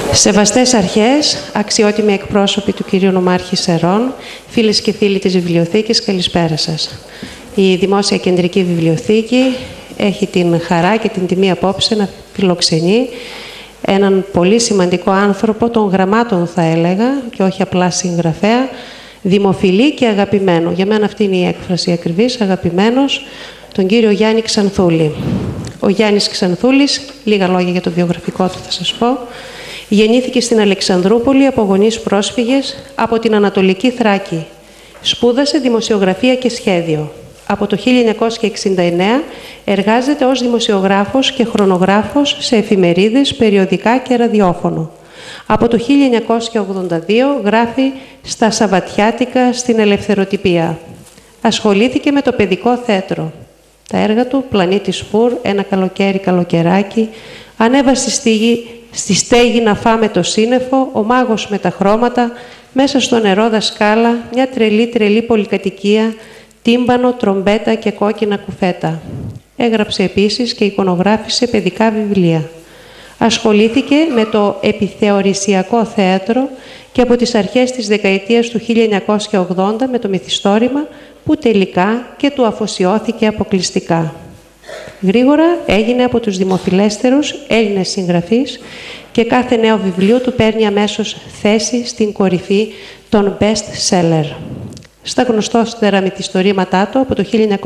Σεβαστές αρχές, αξιότιμοι εκπρόσωποι του κυρίου Νομάρχη Σερών, φίλες και φίλοι της Βιβλιοθήκης, καλησπέρα σας. Η Δημόσια Κεντρική Βιβλιοθήκη έχει την χαρά και την τιμή απόψε να φιλοξενεί έναν πολύ σημαντικό άνθρωπο των γραμμάτων, θα έλεγα, και όχι απλά συγγραφέα, δημοφιλή και αγαπημένο. Για μένα αυτή είναι η έκφραση ακριβής, αγαπημένος, τον κύριο Γιάννη Ξανθούλη. Ο Γιάννης Ξανθούλης, λίγα λόγια για το βιογραφικό του θα σας πω, γεννήθηκε στην Αλεξανδρούπολη από γονείς πρόσφυγες από την Ανατολική Θράκη. Σπούδασε δημοσιογραφία και σχέδιο. Από το 1969 εργάζεται ως δημοσιογράφος και χρονογράφος σε εφημερίδες, περιοδικά και ραδιόφωνο. Από το 1982 γράφει στα Σαββατιάτικα στην Ελευθεροτυπία. Ασχολήθηκε με το παιδικό θέατρο. Τα έργα του «Πλανήτης Φουρ», «Ένα καλοκαίρι καλοκαιράκι», «Ανέβα στη στέγη να φάμε το σύννεφο», «Ο μάγος με τα χρώματα», «Μέσα στο νερό δασκάλα», «Μια τρελή πολυκατοικία», «Τύμπανο, τρομπέτα και κόκκινα κουφέτα». Έγραψε επίσης και εικονογράφησε παιδικά βιβλία. Ασχολήθηκε με το επιθεωρησιακό θέατρο και από τις αρχές της δεκαετίας του 1980 με το μυθιστόρημα, που τελικά και του αφοσιώθηκε αποκλειστικά. Γρήγορα έγινε από τους δημοφιλέστερους Έλληνες συγγραφείς και κάθε νέο βιβλίο του παίρνει αμέσως θέση στην κορυφή των best seller. Στα γνωστότερα μυθιστορήματά του, από το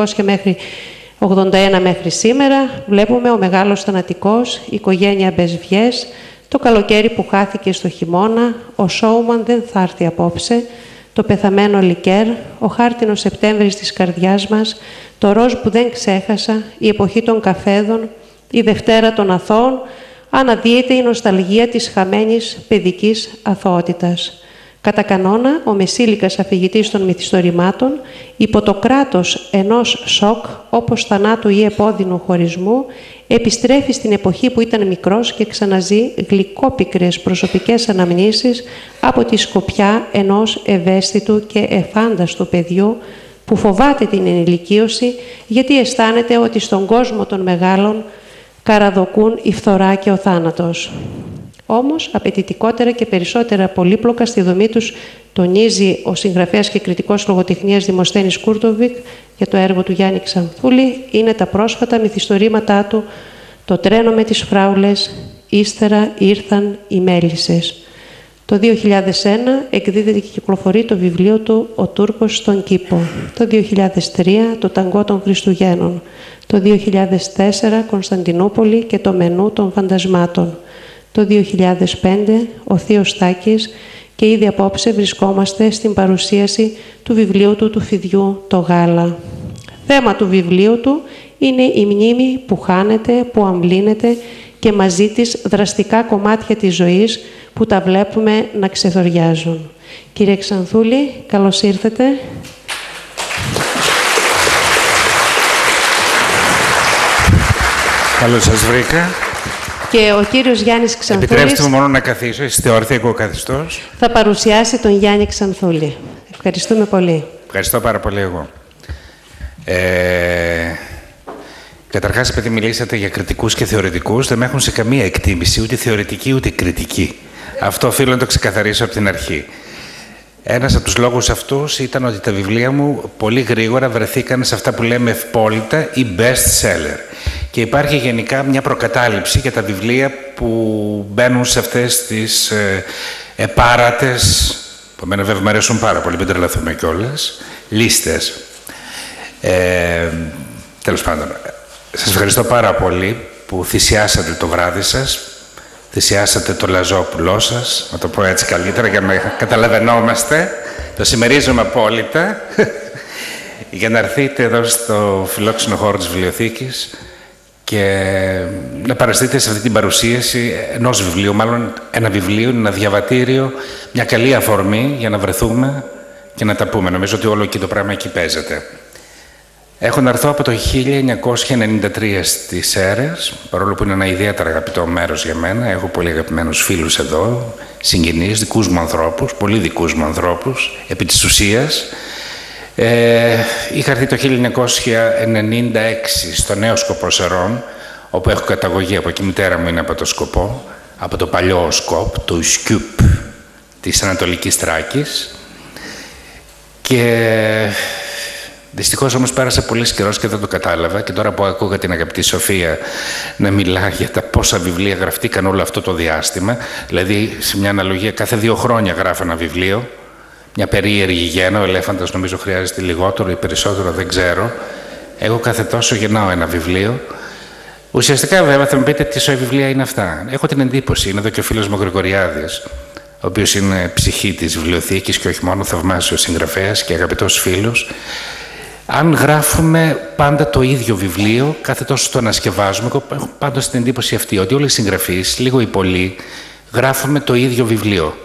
1981 μέχρι σήμερα, βλέπουμε «Ο Μεγάλος Θανατικός», «Η οικογένεια Μπεσβιές», «Το καλοκαίρι που χάθηκε στο χειμώνα», «Ο Σόουμαν δεν θα έρθει απόψε», «Το πεθαμένο λικέρ», «Ο χάρτινος Σεπτέμβρης της καρδιάς μας», «Το ροζ που δεν ξέχασα», «Η εποχή των καφέδων», «Η Δευτέρα των Αθώων», αναδύεται η νοσταλγία της χαμένης παιδικής αθωότητας. Κατά κανόνα, ο Μεσήλικας αφηγητής των μυθιστορημάτων, υπό το κράτος ενός σοκ, όπως θανάτου ή επώδυνου χωρισμού, επιστρέφει στην εποχή που ήταν μικρός και ξαναζεί γλυκόπικρες προσωπικές αναμνήσεις από τη σκοπιά ενός ευαίσθητου και εφάνταστου παιδιού που φοβάται την ενηλικίωση γιατί αισθάνεται ότι στον κόσμο των μεγάλων καραδοκούν η φθορά και ο θάνατος. Όμως, απαιτητικότερα και περισσότερα πολύπλοκα στη δομή τους τονίζει ο συγγραφέας και κριτικός λογοτεχνίας Δημοσθένης Κούρτοβικ για το έργο του Γιάννη Ξανθούλη, είναι τα πρόσφατα μυθιστορήματά του «Το τρένο με τις φράουλες», «Ύστερα ήρθαν οι μέλισσες». Το 2001 εκδίδεται και κυκλοφορεί το βιβλίο του «Ο Τούρκος στον κήπο». Το 2003 το «Ταγκό των Χριστουγέννων». Το 2004 «Κωνσταντινούπολη και το μενού των φαντασμάτων». Το 2005 ο Θείος Στάκης και ήδη απόψε βρισκόμαστε στην παρουσίαση του βιβλίου του φιδιού «Το γάλα». Θέμα του βιβλίου του είναι η μνήμη που χάνεται, που αμβλύνεται και μαζί της δραστικά κομμάτια της ζωής που τα βλέπουμε να ξεθοριάζουν. Κύριε Ξανθούλη, καλώς ήρθατε. Καλώς σας βρήκα. Και ο κύριος Γιάννης Ξανθούλης... Επιτρέψτε μου μόνο να καθίσω, είστε όρθιοι, εγώ καθιστός. Θα παρουσιάσει τον Γιάννη Ξανθούλη. Ευχαριστούμε πολύ. Ευχαριστώ πάρα πολύ εγώ. Καταρχάς, επειδή μιλήσατε για κριτικούς και θεωρητικούς, δεν με έχουν σε καμία εκτίμηση, ούτε θεωρητική ούτε κριτική. Αυτό οφείλω να το ξεκαθαρίσω από την αρχή. Ένας από τους λόγους αυτούς ήταν ότι τα βιβλία μου πολύ γρήγορα βρεθήκαν σε αυτά που λέμε ευπόλυτα ή best seller. Και υπάρχει γενικά μια προκατάληψη για τα βιβλία που μπαίνουν σε αυτές τις επάρατες, που εμένα βέβαια μου αρέσουν πάρα πολύ, μην τρελαθούμε κιόλας, λίστες. Τέλος πάντων, σας ευχαριστώ πάρα πολύ που θυσιάσατε το βράδυ σας, θυσιάσατε το λαζόπουλό σας, να το πω έτσι καλύτερα για να καταλαβαίνόμαστε, το συμμερίζομαι απόλυτα, για να έρθετε εδώ στο φιλόξενο χώρο της βιβλιοθήκης και να παραστείτε σε αυτή την παρουσίαση ενός βιβλίου, μάλλον ένα βιβλίο, ένα διαβατήριο, μια καλή αφορμή για να βρεθούμε και να τα πούμε. Νομίζω ότι όλο εκεί το πράγμα εκεί παίζεται. Έχω να έρθω από το 1993 στις Σέρρες, παρόλο που είναι ένα ιδιαίτερα αγαπητό μέρος για μένα. Έχω πολύ αγαπημένους φίλους εδώ, συγγενείς, δικούς μου ανθρώπους, πολύ δικούς μου ανθρώπους, επί της ουσίας. Είχα έρθει το 1996 στο Νέο Σκοπό Σερών, όπου έχω καταγωγή, από εκεί η μητέρα μου είναι από το Σκοπό, από το παλιό σκόπ, το Σκιούπ της Ανατολικής Θράκης. Και δυστυχώς όμως πέρασε πολύς καιρός και δεν το κατάλαβα, και τώρα που ακούγα την αγαπητή Σοφία να μιλά για τα πόσα βιβλία γραφτήκαν όλο αυτό το διάστημα, δηλαδή σε μια αναλογία κάθε 2 χρόνια γράφω ένα βιβλίο, μια περίεργη γέννα, ο ελέφαντας νομίζω χρειάζεται λιγότερο ή περισσότερο, δεν ξέρω. Εγώ κάθε τόσο γεννάω ένα βιβλίο. Ουσιαστικά βέβαια θα μου πείτε τι σοϊ βιβλία είναι αυτά. Έχω την εντύπωση, είναι εδώ και ο φίλος μου Γρηγοριάδης, ο οποίος είναι ψυχή της βιβλιοθήκης και όχι μόνο, θαυμάσιος συγγραφέας και αγαπητός φίλος. Αν γράφουμε πάντα το ίδιο βιβλίο, κάθε τόσο το ανασκευάζουμε, εγώ έχω πάντως την εντύπωση αυτή, ότι όλοι οι συγγραφείς, λίγο ή πολύ, γράφουμε το ίδιο βιβλίο.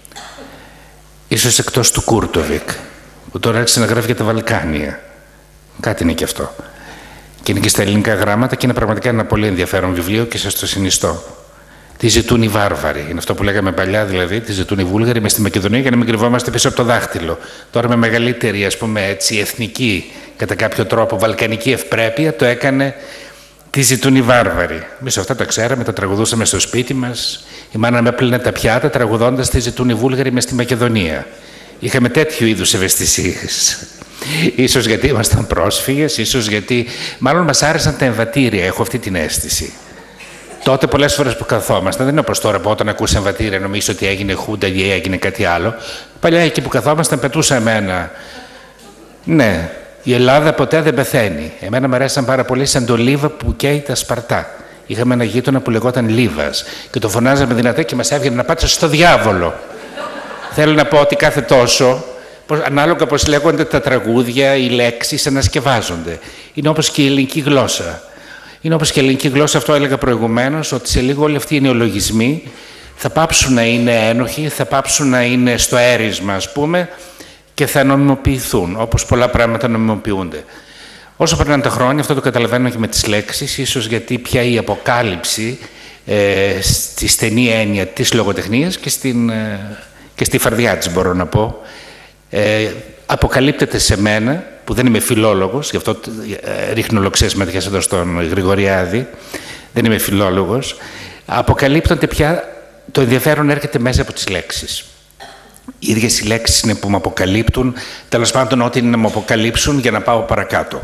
Ίσως εκτός του Κούρτοβικ, που τώρα άρχισε να γράφει για τα Βαλκάνια. Κάτι είναι και αυτό. Και είναι και στα ελληνικά γράμματα και είναι πραγματικά ένα πολύ ενδιαφέρον βιβλίο και σας το συνιστώ. Τι ζητούν οι βάρβαροι. Είναι αυτό που λέγαμε παλιά, δηλαδή, τι ζητούν οι Βούλγαροι μες στη Μακεδονία για να μην κρυβόμαστε πίσω από το δάχτυλο. Τώρα με μεγαλύτερη, ας πούμε, έτσι, εθνική, κατά κάποιο τρόπο, βαλκανική ευπρέπεια, το έκανε τι ζητούν οι βάρβαροι. Εμείς αυτά τα ξέραμε, τα τραγουδούσαμε στο σπίτι μας. Η μάνα με έπλυνε τα πιάτα τραγουδώντας τι ζητούν οι Βούλγαροι μες στη Μακεδονία. Είχαμε τέτοιου είδους ευαισθησίες. Ίσως γιατί ήμασταν πρόσφυγες, ίσως γιατί μάλλον μας άρεσαν τα εμβατήρια, έχω αυτή την αίσθηση. Τότε πολλές φορές που καθόμασταν, δεν είναι όπως τώρα που όταν ακούς εμβατήρια νομίζω ότι έγινε χούντα ή έγινε κάτι άλλο. Παλιά εκεί που καθόμασταν πετούσαμε ένα. Ναι, η Ελλάδα ποτέ δεν πεθαίνει. Εμένα μου αρέσαν πάρα πολύ σαν το Λίβα που καίει τα Σπαρτά. Είχαμε ένα γείτονα που λεγόταν Λίβας και το φωνάζαμε δυνατά και μας έβγαινε να πάτε στο διάβολο. Θέλω να πω ότι κάθε τόσο, ανάλογα πώς λέγονται τα τραγούδια, οι λέξεις ανασκευάζονται. Είναι όπως και η ελληνική γλώσσα. Είναι όπως και η ελληνική γλώσσα, αυτό έλεγα προηγουμένως, ότι σε λίγο όλοι αυτοί οι νεολογισμοί θα πάψουν να είναι ένοχοι, θα πάψουν να είναι στο έρισμα, ας πούμε, και θα νομιμοποιηθούν, όπως πολλά πράγματα νομιμοποιούνται. Όσο περνάνε τα χρόνια, αυτό το καταλαβαίνω και με τις λέξεις, ίσως γιατί πια η αποκάλυψη στη στενή έννοια της λογοτεχνίας και στη φαρδιά της, μπορώ να πω, αποκαλύπτεται σε μένα, που δεν είμαι φιλόλογος, γι' αυτό ρίχνω λοξές ματιές εδώ στον Γρηγοριάδη, δεν είμαι φιλόλογος, αποκαλύπτονται πια, το ενδιαφέρον έρχεται μέσα από τις λέξεις. Οι ίδιες οι λέξεις είναι που με αποκαλύπτουν, τέλος πάντων ό,τι είναι να μου αποκαλύψουν για να πάω παρακάτω.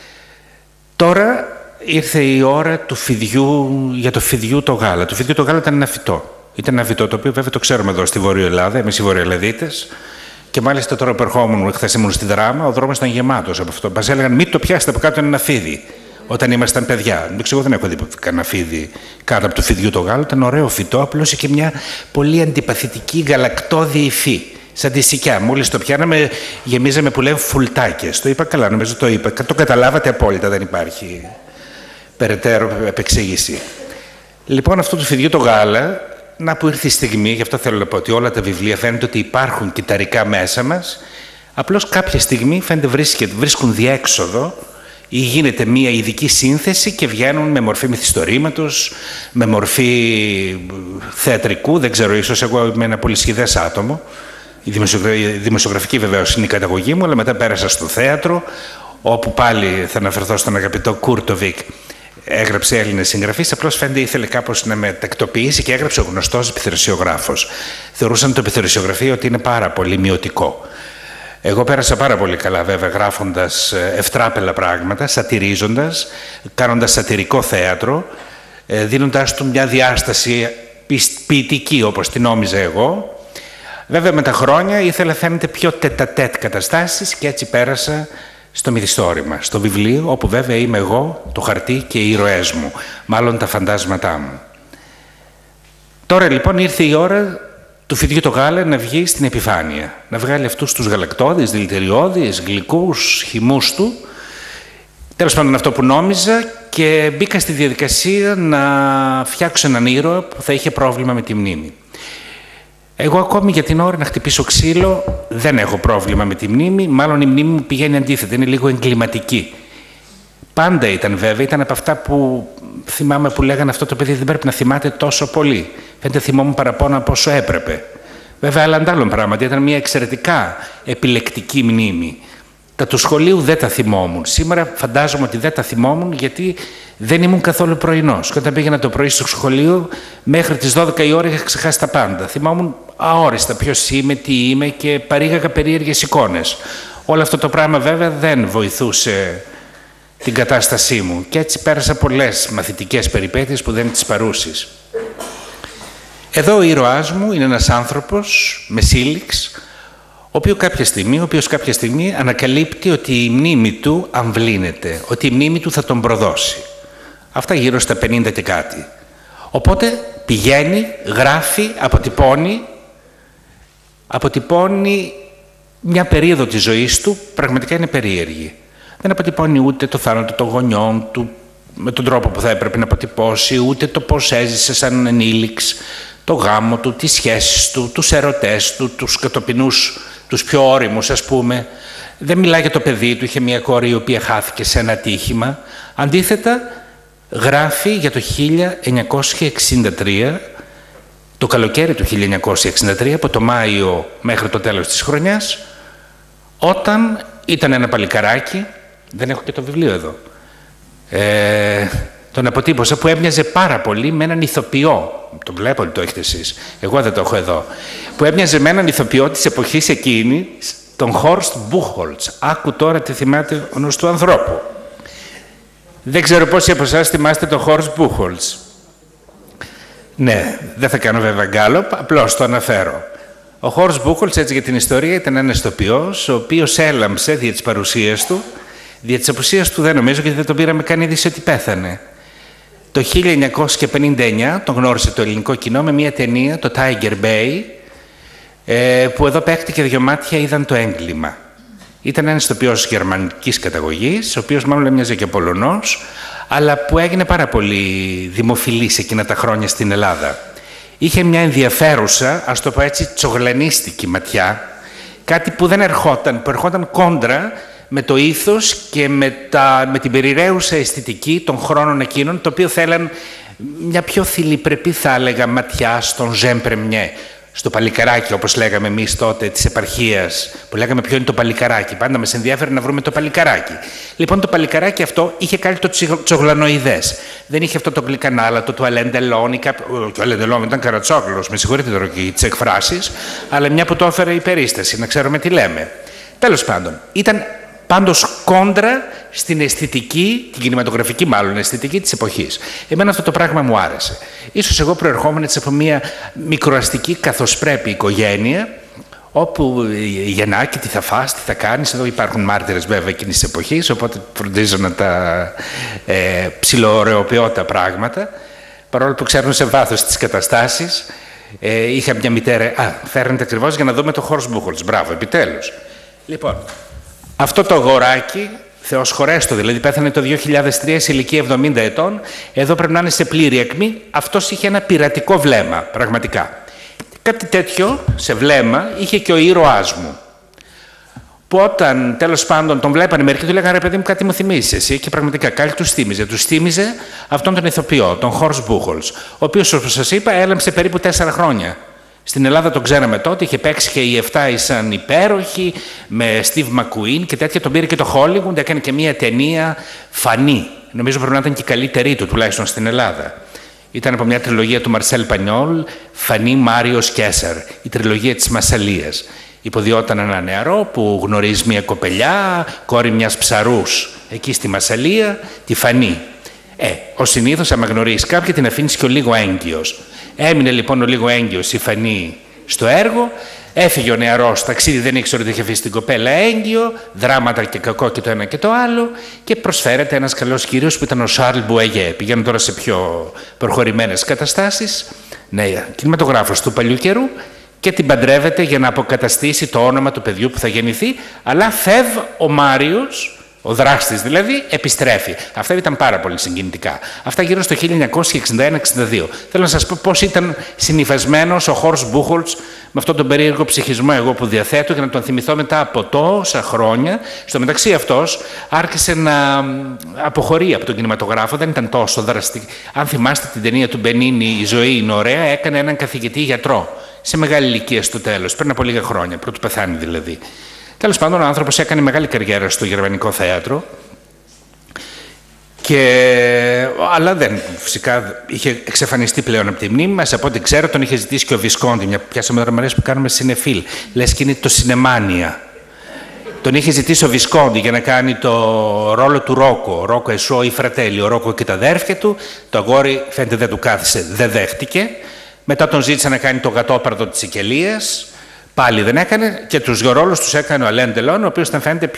Τώρα ήρθε η ώρα του φιδιού, για το φιδιού το γάλα. Το φιδιού το γάλα ήταν ένα φυτό. Ήταν ένα φυτό το οποίο βέβαια το ξέρουμε εδώ στη Βόρεια Ελλάδα, εμείς οι Βορειοελλαδίτες. Και μάλιστα τώρα που ερχόμουν, χθες ήμουν στη Δράμα, ο δρόμος ήταν γεμάτος από αυτό. Μας έλεγαν μην το πιάσετε από κάτω, είναι ένα φίδι. Όταν ήμασταν παιδιά. Εγώ δεν έχω δει κανένα φίδι κάτω από το φιδιού το γάλα. Ήταν ωραίο φυτό, απλώς και μια πολύ αντιπαθητική γαλακτώδη υφή. Σαν τη σικιά. Μόλις το πιάναμε, γεμίζαμε που λένε φουλτάκες. Το είπα καλά, νομίζω το είπα. Το καταλάβατε απόλυτα, δεν υπάρχει περαιτέρω επεξήγηση. Λοιπόν, αυτό το φιδιού το γάλα. Να που ήρθε η στιγμή, γι' αυτό θέλω να πω ότι όλα τα βιβλία φαίνεται ότι υπάρχουν κυταρικά μέσα μας, απλώς κάποια στιγμή φαίνεται βρίσκουν διέξοδο ή γίνεται μία ειδική σύνθεση και βγαίνουν με μορφή μυθιστορήματος, με μορφή θεατρικού, δεν ξέρω, ίσως εγώ είμαι ένα πολυσχηδές άτομο. Η δημοσιογραφική βεβαίως είναι η καταγωγή μου, αλλά μετά πέρασα στο θέατρο, όπου πάλι θα αναφερθώ στον αγαπητό Κούρτοβικ. Έγραψε Έλληνες συγγραφείς, απλώς φαίνεται ήθελε κάπως να με τακτοποιήσει και έγραψε ο γνωστός επιθεωρησιογράφος. Θεωρούσαν το επιθεωρησιογραφείο ότι είναι πάρα πολύ μειωτικό. Εγώ πέρασα πάρα πολύ καλά, βέβαια, γράφοντας ευτράπελα πράγματα, σατυρίζοντας, κάνοντας σατυρικό θέατρο, δίνοντάς του μια διάσταση ποιητική, όπως την νόμιζα εγώ. Βέβαια, με τα χρόνια ήθελα φαίνεται πιο τετατέτ καταστάσεις και έτσι πέρασα στο μυθιστόρημα, στο βιβλίο, όπου βέβαια είμαι εγώ, το χαρτί και οι ήρωές μου, μάλλον τα φαντάσματά μου. Τώρα λοιπόν ήρθε η ώρα του φιδιού το γάλα να βγει στην επιφάνεια, να βγάλει αυτούς τους γαλακτώδεις, δηλητηριώδεις, γλυκούς χυμούς του, τέλος πάντων αυτό που νόμιζα, και μπήκα στη διαδικασία να φτιάξω έναν ήρωα που θα είχε πρόβλημα με τη μνήμη. Εγώ ακόμη για την ώρα να χτυπήσω ξύλο δεν έχω πρόβλημα με τη μνήμη, μάλλον η μνήμη μου πηγαίνει αντίθετα, είναι λίγο εγκληματική. Πάντα ήταν βέβαια, ήταν από αυτά που θυμάμαι που λέγανε αυτό το παιδί δεν πρέπει να θυμάται τόσο πολύ. Φαίνεται θυμόμουν παραπάνω από όσο έπρεπε. Βέβαια, άλλα αντάλλων πράγματα, ήταν μια εξαιρετικά επιλεκτική μνήμη. Τα του σχολείου δεν τα θυμόμουν. Σήμερα φαντάζομαι ότι δεν τα θυμόμουν γιατί δεν ήμουν καθόλου πρωινός. Και όταν πήγαινα το πρωί στο σχολείο, μέχρι τις 12 η ώρα είχα ξεχάσει τα πάντα. Θυμόμουν αόριστα ποιος είμαι, τι είμαι και παρήγαγα περίεργες εικόνες. Όλο αυτό το πράγμα βέβαια δεν βοηθούσε την κατάστασή μου. Και έτσι πέρασα πολλές μαθητικές περιπέτειες που δεν τις παρούσεις. Εδώ ο ήρωάς μου είναι ένας άνθρωπος με σύλληξ, ο οποίος κάποια στιγμή ανακαλύπτει ότι η μνήμη του αμβλύνεται, ότι η μνήμη του θα τον προδώσει. Αυτά γύρω στα 50 και κάτι. Οπότε πηγαίνει, γράφει, αποτυπώνει μια περίοδο της ζωής του, πραγματικά είναι περίεργη. Δεν αποτυπώνει ούτε το θάνατο των γονιών του με τον τρόπο που θα έπρεπε να αποτυπώσει, ούτε το πώς έζησε σαν ενήλιξ, το γάμο του, τις σχέσεις του, τους ερωτές του, τους κατοπινούς, τους πιο ώριμους ας πούμε. Δεν μιλάει για το παιδί του, είχε μια κόρη η οποία χάθηκε σε ένα ατύχημα. Αντίθετα, γράφει για το 1963, το καλοκαίρι του 1963, από το Μάιο μέχρι το τέλος της χρονιάς, όταν ήταν ένα παλικαράκι, δεν έχω και το βιβλίο εδώ, τον αποτύπωσα, που έμοιαζε πάρα πολύ με έναν ηθοποιό. Το βλέπω ότι το έχετε εσείς, εγώ δεν το έχω εδώ. Που έμοιαζε με έναν ηθοποιό της εποχής εκείνη, τον Horst Buchholz. Άκου τώρα τι θυμάται ο νους του ανθρώπου. Δεν ξέρω πόσοι από εσάς θυμάστε τον Horst Buchholz. Ναι, δεν θα κάνω βέβαια γκάλωπ, απλώς το αναφέρω. Ο Horst Buchholz, έτσι για την ιστορία, ήταν ένας ηθοποιός, ο οποίος έλαμψε δια της παρουσίας του. Δια της απουσίας του δεν νομίζω, γιατί δεν τον πήραμε καν είδηση ότι πέθανε. Το 1959 τον γνώρισε το ελληνικό κοινό με μια ταινία, το Tiger Bay, που εδώ παίχτηκε δυο μάτια, είδαν το έγκλημα. Ήταν ένας ηθοποιός γερμανικής καταγωγής, ο οποίος μάλλον έμοιαζε και Πολωνός, αλλά που έγινε πάρα πολύ δημοφιλής εκείνα τα χρόνια στην Ελλάδα. Είχε μια ενδιαφέρουσα, ας το πω έτσι, τσογλανίστικη ματιά, κάτι που δεν ερχόταν, που ερχόταν κόντρα με το ήθος και με την περιραίουσα αισθητική των χρόνων εκείνων, το οποίο θέλαν μια πιο θηλυπρεπή, θα έλεγα, ματιά στον Jean Premier, στο παλικαράκι, όπως λέγαμε εμείς τότε, της επαρχίας, που λέγαμε ποιο είναι το παλικαράκι. Πάντα μας ενδιαφέρει να βρούμε το παλικαράκι. Λοιπόν, το παλικαράκι αυτό είχε κάτι το τσογλανοειδές. Δεν είχε αυτό το γλυκανάλατο, το Alain Delon, και ο Alain Delon ήταν καρατσόκλος, με συγχωρείτε τώρα και τις εκφράσεις, αλλά μια που το έφερε η περίσταση, να ξέρουμε τι λέμε. Τέλος πάντων, ήταν πάντως κόντρα στην αισθητική, την κινηματογραφική μάλλον αισθητική της εποχής. Εμένα αυτό το πράγμα μου άρεσε. Ίσως εγώ προερχόμενη από μια μικροαστική καθώς πρέπει οικογένεια, όπου γεννάκι, τι θα φας, τι θα κάνεις. Εδώ υπάρχουν μάρτυρες βέβαια εκείνης της εποχής, οπότε φροντίζω να τα ψιλοωρεοποιώ τα πράγματα, παρόλο που ξέρουν σε βάθος τις καταστάσεις. Είχα μια μητέρα, φέρνετε ακριβώς για να δούμε το Horst Buchholz. Μπράβο, επιτέλους. Λοιπόν, αυτό το αγοράκι, Θεός χωρέστο, δηλαδή πέθανε το 2003 σε ηλικία 70 ετών, εδώ πρέπει να είναι σε πλήρη ακμή. Αυτός είχε ένα πειρατικό βλέμμα, πραγματικά. Κάτι τέτοιο, σε βλέμμα, είχε και ο ήρωάς μου. Που όταν τέλος πάντων τον βλέπανε μερικοί, του λέγανε ρε παιδί μου, κάτι μου θυμίζεις εσύ, και πραγματικά κάτι τους θύμιζε. Τους θύμιζε αυτόν τον ηθοποιό, τον Horst Buchholz, ο οποίος, όπως σας είπα, έλαμψε περίπου 4 χρόνια. Στην Ελλάδα τον ξέραμε τότε, είχε παίξει και οι 7 ήσαν υπέροχοι, με Steve McQueen και τέτοια. Τον πήρε και το Hollywood, έκανε και μια ταινία φανή. Νομίζω πρέπει να ήταν και η καλύτερη του, τουλάχιστον στην Ελλάδα. Ήταν από μια τριλογία του Μαρσέλ Πανιόλ, Φανή, Μάριος, Κέσσαρ, η τριλογία της Μασσαλίας. Υποδιόταν ένα νεαρό που γνωρίζει μια κοπελιά, κόρη μιας ψαρούς, εκεί στη Μασσαλία, τη Φανή. Ως συνήθως, άμα γνωρίζεις κάποια, την αφήνεις και ο λίγο έγκυος. Έμεινε λοιπόν ο λίγο έγκυος η Φανή στο έργο, έφυγε ο νεαρός, ταξίδι, δεν ήξερε ότι είχε αφήσει την κοπέλα έγκυο, δράματα και κακό και το ένα και το άλλο, και προσφέρεται ένας καλός κύριος που ήταν ο Σάρλ Μπουαγέ. Πηγαίνουν τώρα σε πιο προχωρημένες καταστάσεις, κινηματογράφος του παλιού καιρού, και την παντρεύεται για να αποκαταστήσει το όνομα του παιδιού που θα γεννηθεί, αλλά Φεβ ο Μάριος, ο δράστης δηλαδή, επιστρέφει. Αυτά ήταν πάρα πολύ συγκινητικά. Αυτά γύρω στο 1961-62. Θέλω να σας πω πώς ήταν συνυφασμένος ο Horst Buchholz με αυτόν τον περίεργο ψυχισμό εγώ που διαθέτω, για να τον θυμηθώ μετά από τόσα χρόνια. Στο μεταξύ αυτός άρχισε να αποχωρεί από τον κινηματογράφο, δεν ήταν τόσο δραστική. Αν θυμάστε την ταινία του Μπενίνι, «Η ζωή είναι ωραία», έκανε έναν καθηγητή γιατρό, σε μεγάλη ηλικία στο τέλος, πριν από λίγα χρόνια, πρωτού πεθάνει δηλαδή. Τέλος πάντων, ο άνθρωπος έκανε μεγάλη καριέρα στο γερμανικό θέατρο. Αλλά δεν, φυσικά είχε εξαφανιστεί πλέον από τη μνήμη μας. Από ό,τι ξέρω, τον είχε ζητήσει και ο Βισκόντι. Πιάσαμε δραμαρές που κάνουμε σινεφίλ. Λες και είναι το Σινεμάνια. Τον είχε ζητήσει ο Βισκόντι για να κάνει το ρόλο του Ρόκο. Ρόκο Εσώ ή Φρατέλη. Ο Ρόκο και τα αδέρφια του. Το αγόρι φαίνεται δεν του κάθισε, δεν δέχτηκε. Μετά τον ζήτησε να κάνει το Γατόπαρδο της Σικελίας. Πάλι δεν έκανε. Και τους δύο ρόλους τους έκανε ο Αλέν Ντελόν, ο οποίος ήταν φαίνεται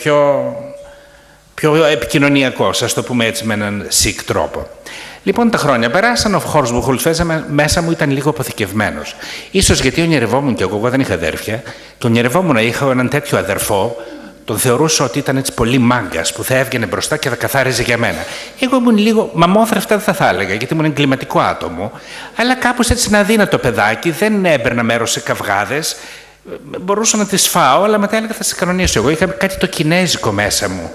πιο επικοινωνιακός, ας το πούμε έτσι, με έναν sick τρόπο. Λοιπόν, τα χρόνια περάσαν, ο Χόρστ Μπουχολτς μέσα μου ήταν λίγο αποθηκευμένος. Ίσως γιατί ονειρευόμουν κι εγώ δεν είχα αδέρφια, και ονειρευόμουν να είχα έναν τέτοιο αδερφό, τον θεωρούσα ότι ήταν έτσι πολύ μάγκας, που θα έβγαινε μπροστά και θα καθάριζε για μένα. Εγώ ήμουν λίγο μαμόθρευτα, δεν θα έλεγα, γιατί ήμουν εγκληματικό άτομο, αλλά κάπως έτσι ένα αδύνατο παιδάκι, δεν έμπαιρνα μέρος σε καυγάδες. Μπορούσα να τις φάω, αλλά μετά έλεγα θα σε κανονίσω. Εγώ είχα κάτι το κινέζικο μέσα μου.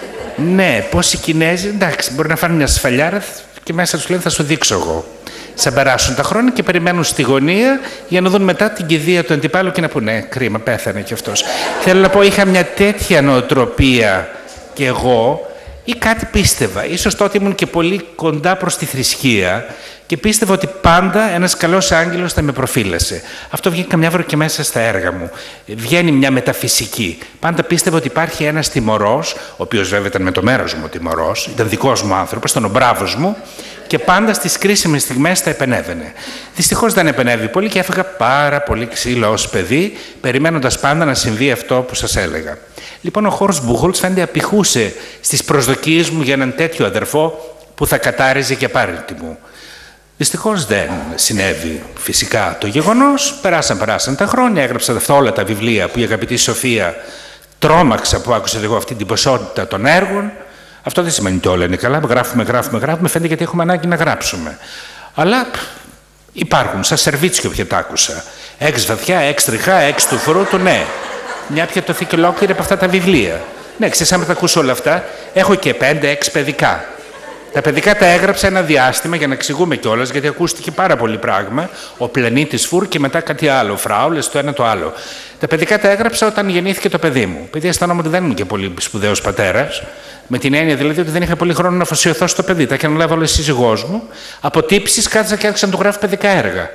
Ναι, πώς οι Κινέζοι, εντάξει, μπορεί να φάνε μια σφαλιάρα και μέσα τους λένε θα σου δείξω εγώ. Σαν περάσουν τα χρόνια και περιμένουν στη γωνία για να δουν μετά την κηδεία του αντιπάλου και να πούνε ναι, κρίμα, πέθανε κι αυτός. Θέλω να πω, είχα μια τέτοια νοοτροπία κι εγώ, ή κάτι πίστευα. Ίσως τότε ήμουν και πολύ κοντά προς τη θρησκεία και πίστευα ότι πάντα ένας καλός άγγελος θα με προφύλασε. Αυτό βγήκε καμιά φορά και μέσα στα έργα μου. Βγαίνει μια μεταφυσική. Πάντα πίστευα ότι υπάρχει ένας τιμωρός, ο οποίος βέβαια ήταν με το μέρος μου ο τιμωρός, ήταν δικός μου άνθρωπος, ήταν ο μπράβος μου, και πάντα στις κρίσιμες στιγμές τα επενέβαινε. Δυστυχώς δεν επενέβη πολύ και έφαγα πάρα πολύ ξύλο ως παιδί, περιμένοντας πάντα να συμβεί αυτό που σας έλεγα. Λοιπόν, ο Χόρστ Μπουχολτς φαίνεται απηχούσε στις προσδοκίες μου για έναν τέτοιο αδερφό που θα κατάριζε και πάρτι μου. Δυστυχώς δεν συνέβη φυσικά το γεγονός. Περάσαν τα χρόνια, έγραψα αυτά όλα τα βιβλία που η αγαπητή Σοφία τρόμαξα που άκουσα εγώ αυτή την ποσότητα των έργων. Αυτό δεν σημαίνει ότι όλα είναι καλά. Γράφουμε, φαίνεται γιατί έχουμε ανάγκη να γράψουμε. Αλλά υπάρχουν, σαν σερβίτσιο πια τα άκουσα. Έξ βαθιά, έξ τριχά, έξ του φρούτου, ναι. Μια πια το θήκη ολόκληρη από αυτά τα βιβλία. Ναι, ξέρεις, άμα τα ακούσω όλα αυτά, έχω και 5-6 παιδικά. Τα παιδικά τα έγραψα ένα διάστημα για να εξηγούμε κιόλας, γιατί ακούστηκε πάρα πολύ πράγμα. Ο πλανήτης Φουρ και μετά κάτι άλλο. Φράουλες, το ένα το άλλο. Τα παιδικά τα έγραψα όταν γεννήθηκε το παιδί μου. Επειδή αισθάνομαι ότι δεν ήμουν και πολύ σπουδαίος πατέρας, με την έννοια δηλαδή ότι δεν είχα πολύ χρόνο να αφοσιωθώ στο παιδί. Τα έκανα όλα όλη η σύζυγός μου. Από τύψεις κάτσα και άρχισα να του γράφω παιδικά έργα.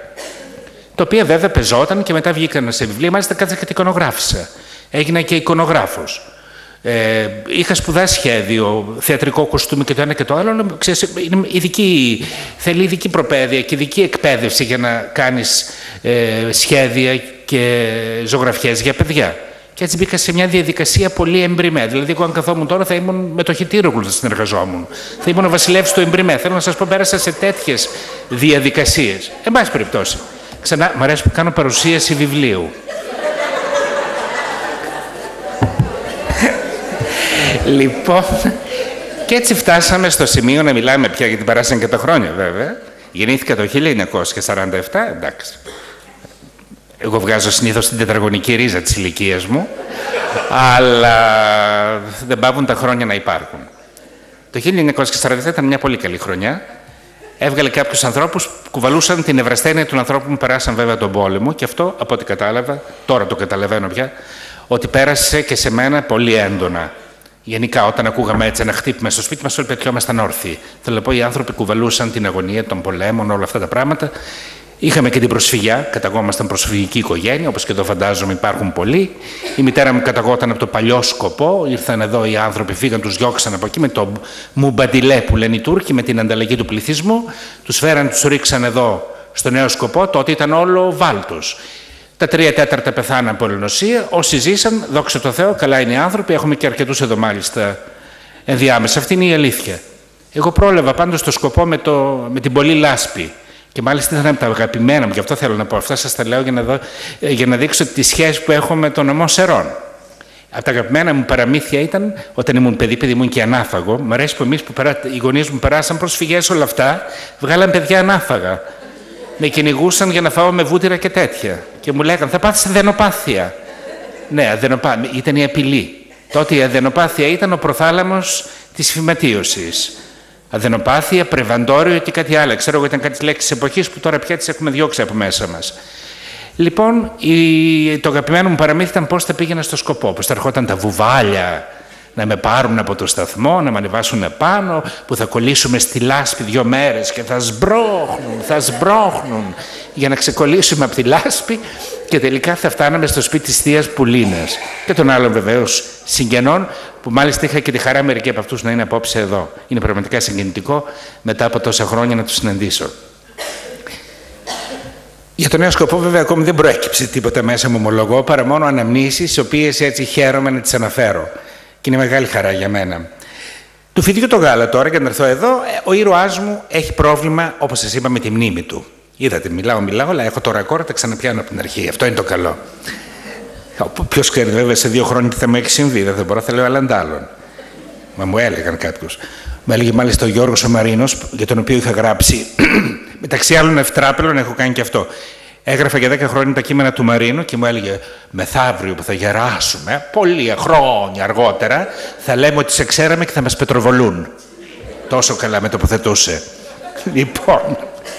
Τα οποία βέβαια πεζόταν και μετά βγήκαν σε βιβλία. Μάλιστα κάτσα και τα εικονογράφησα. Έγινα και εικονογράφος. Είχα σπουδάσει σχέδιο, θεατρικό κοστούμι και το ένα και το άλλο, αλλά ξέρεις, θέλει ειδική προπαίδεια και ειδική εκπαίδευση για να κάνεις σχέδια και ζωγραφιές για παιδιά. Και έτσι μπήκα σε μια διαδικασία πολύ εμπριμέ. Δηλαδή, εγώ αν καθόμουν τώρα θα ήμουν με το Χιτήρογλου, θα συνεργαζόμουν. Θα ήμουν ο βασιλεύς του εμπριμέ. Θέλω να σας πω, πέρασα σε τέτοιες διαδικασίες. Εν πάση περιπτώσει. Ξανά, μου αρέσει που κάνω παρουσίαση βιβλίου. Λοιπόν, και έτσι φτάσαμε στο σημείο να μιλάμε πια, γιατί περάσαν και τα χρόνια βέβαια. Γεννήθηκα το 1947, εντάξει. Εγώ βγάζω συνήθως την τετραγωνική ρίζα της ηλικίας μου, αλλά δεν πάβουν τα χρόνια να υπάρχουν. Το 1947 ήταν μια πολύ καλή χρονιά. Έβγαλε κάποιους ανθρώπους που κουβαλούσαν την ευρασθένεια των ανθρώπων που περάσαν βέβαια τον πόλεμο, και αυτό, από ό,τι κατάλαβα, τώρα το καταλαβαίνω πια, ότι πέρασε και σε μένα πολύ έντονα. Γενικά, όταν ακούγαμε έτσι ένα χτύπημα στο σπίτι μας, όλοι πετιόμασταν όρθιοι. Θέλω να πω, οι άνθρωποι κουβαλούσαν την αγωνία των πολέμων, όλα αυτά τα πράγματα. Είχαμε και την προσφυγιά, καταγόμασταν προσφυγική οικογένεια, όπως και εδώ φαντάζομαι υπάρχουν πολλοί. Η μητέρα μου καταγόταν από το παλιό Σκοπό, ήρθαν εδώ οι άνθρωποι, φύγαν, τους διώξαν από εκεί με το μουμπαντιλέ που λένε οι Τούρκοι, με την ανταλλαγή του πληθυσμού. Τους φέραν, τους ρίξαν εδώ στο νέο Σκοπό, τότε ήταν όλο βάλτος. Τα 3/4 πεθάναν από ελονοσία. Όσοι ζήσαν, δόξα τω Θεώ, καλά είναι οι άνθρωποι. Έχουμε και αρκετούς εδώ μάλιστα ενδιάμεσα. Αυτή είναι η αλήθεια. Εγώ πρόλαβα πάντως στο Σκοπό με την πολύ λάσπη. Και μάλιστα ήταν από τα αγαπημένα μου, γι' αυτό θέλω να πω. Αυτά σας τα λέω για να δείξω τη σχέση που έχω με τον νομό Σερών. Από τα αγαπημένα μου παραμύθια ήταν όταν ήμουν παιδί ήμουν και ανάφαγο. Μ' αρέσει που εμείς οι γονείς μου περάσαν προσφυγές όλα αυτά, βγάλαν παιδιά ανάφαγα. Με κυνηγούσαν για να φάω με βούτυρα και τέτοια. Και μου λέγανε, θα πάθεις αδενοπάθεια. Ναι, ήταν η απειλή. Τότε η αδενοπάθεια ήταν ο προθάλαμος της φυματίωσης. Αδενοπάθεια, πρεβαντόριο και κάτι άλλο. Ξέρω εγώ, ήταν κάτι λέξεις εποχής που τώρα πια τις έχουμε διώξει από μέσα μας. Λοιπόν, το αγαπημένο μου παραμύθι ήταν πώς θα πήγαινα στο σκοπό, πώς θα ερχόταν τα βουβάλια να με πάρουν από το σταθμό, να με ανεβάσουν πάνω, που θα κολλήσουμε στη λάσπη 2 μέρες και θα σμπρώχνουν για να ξεκολλήσουμε από τη λάσπη και τελικά θα φτάναμε στο σπίτι της θείας Πουλίνας και των άλλων βεβαίως συγγενών, που μάλιστα είχα και τη χαρά μερικοί από αυτούς να είναι απόψε εδώ. Είναι πραγματικά συγκινητικό μετά από τόσα χρόνια να τους συναντήσω. Για τον νέο σκοπό βέβαια ακόμη δεν προέκυψε τίποτα μέσα μου, ομολογώ, παρά μόνο αναμνήσεις, οι οποίες έτσι χαίρομαι να τις αναφέρω. Και είναι μεγάλη χαρά για μένα. Του φιδιού το γάλα τώρα, για να έρθω εδώ, ο ήρωάς μου έχει πρόβλημα, όπως σας είπα, με τη μνήμη του. Είδατε, μιλάω, αλλά έχω το ρακόρ, τα ξαναπιάνω από την αρχή. Αυτό είναι το καλό. Ποιος ξέρει βέβαια σε 2 χρόνια τι θα μου έχει συμβεί, δεν μπορώ, θα λέω άλλον. Μα μου έλεγαν κάποιος. Μου έλεγε μάλιστα ο Γιώργος ο Μαρίνος, για τον οποίο είχα γράψει, μεταξύ άλλων ευτράπελων έχω κάνει και αυτό. Έγραφα για 10 χρόνια τα κείμενα του Μαρίνου και μου έλεγε μεθαύριο που θα γεράσουμε, πολλοί χρόνια αργότερα, θα λέμε ότι σε ξέραμε και θα μας πετροβολούν. Τόσο καλά με τοποθετούσε. Λοιπόν,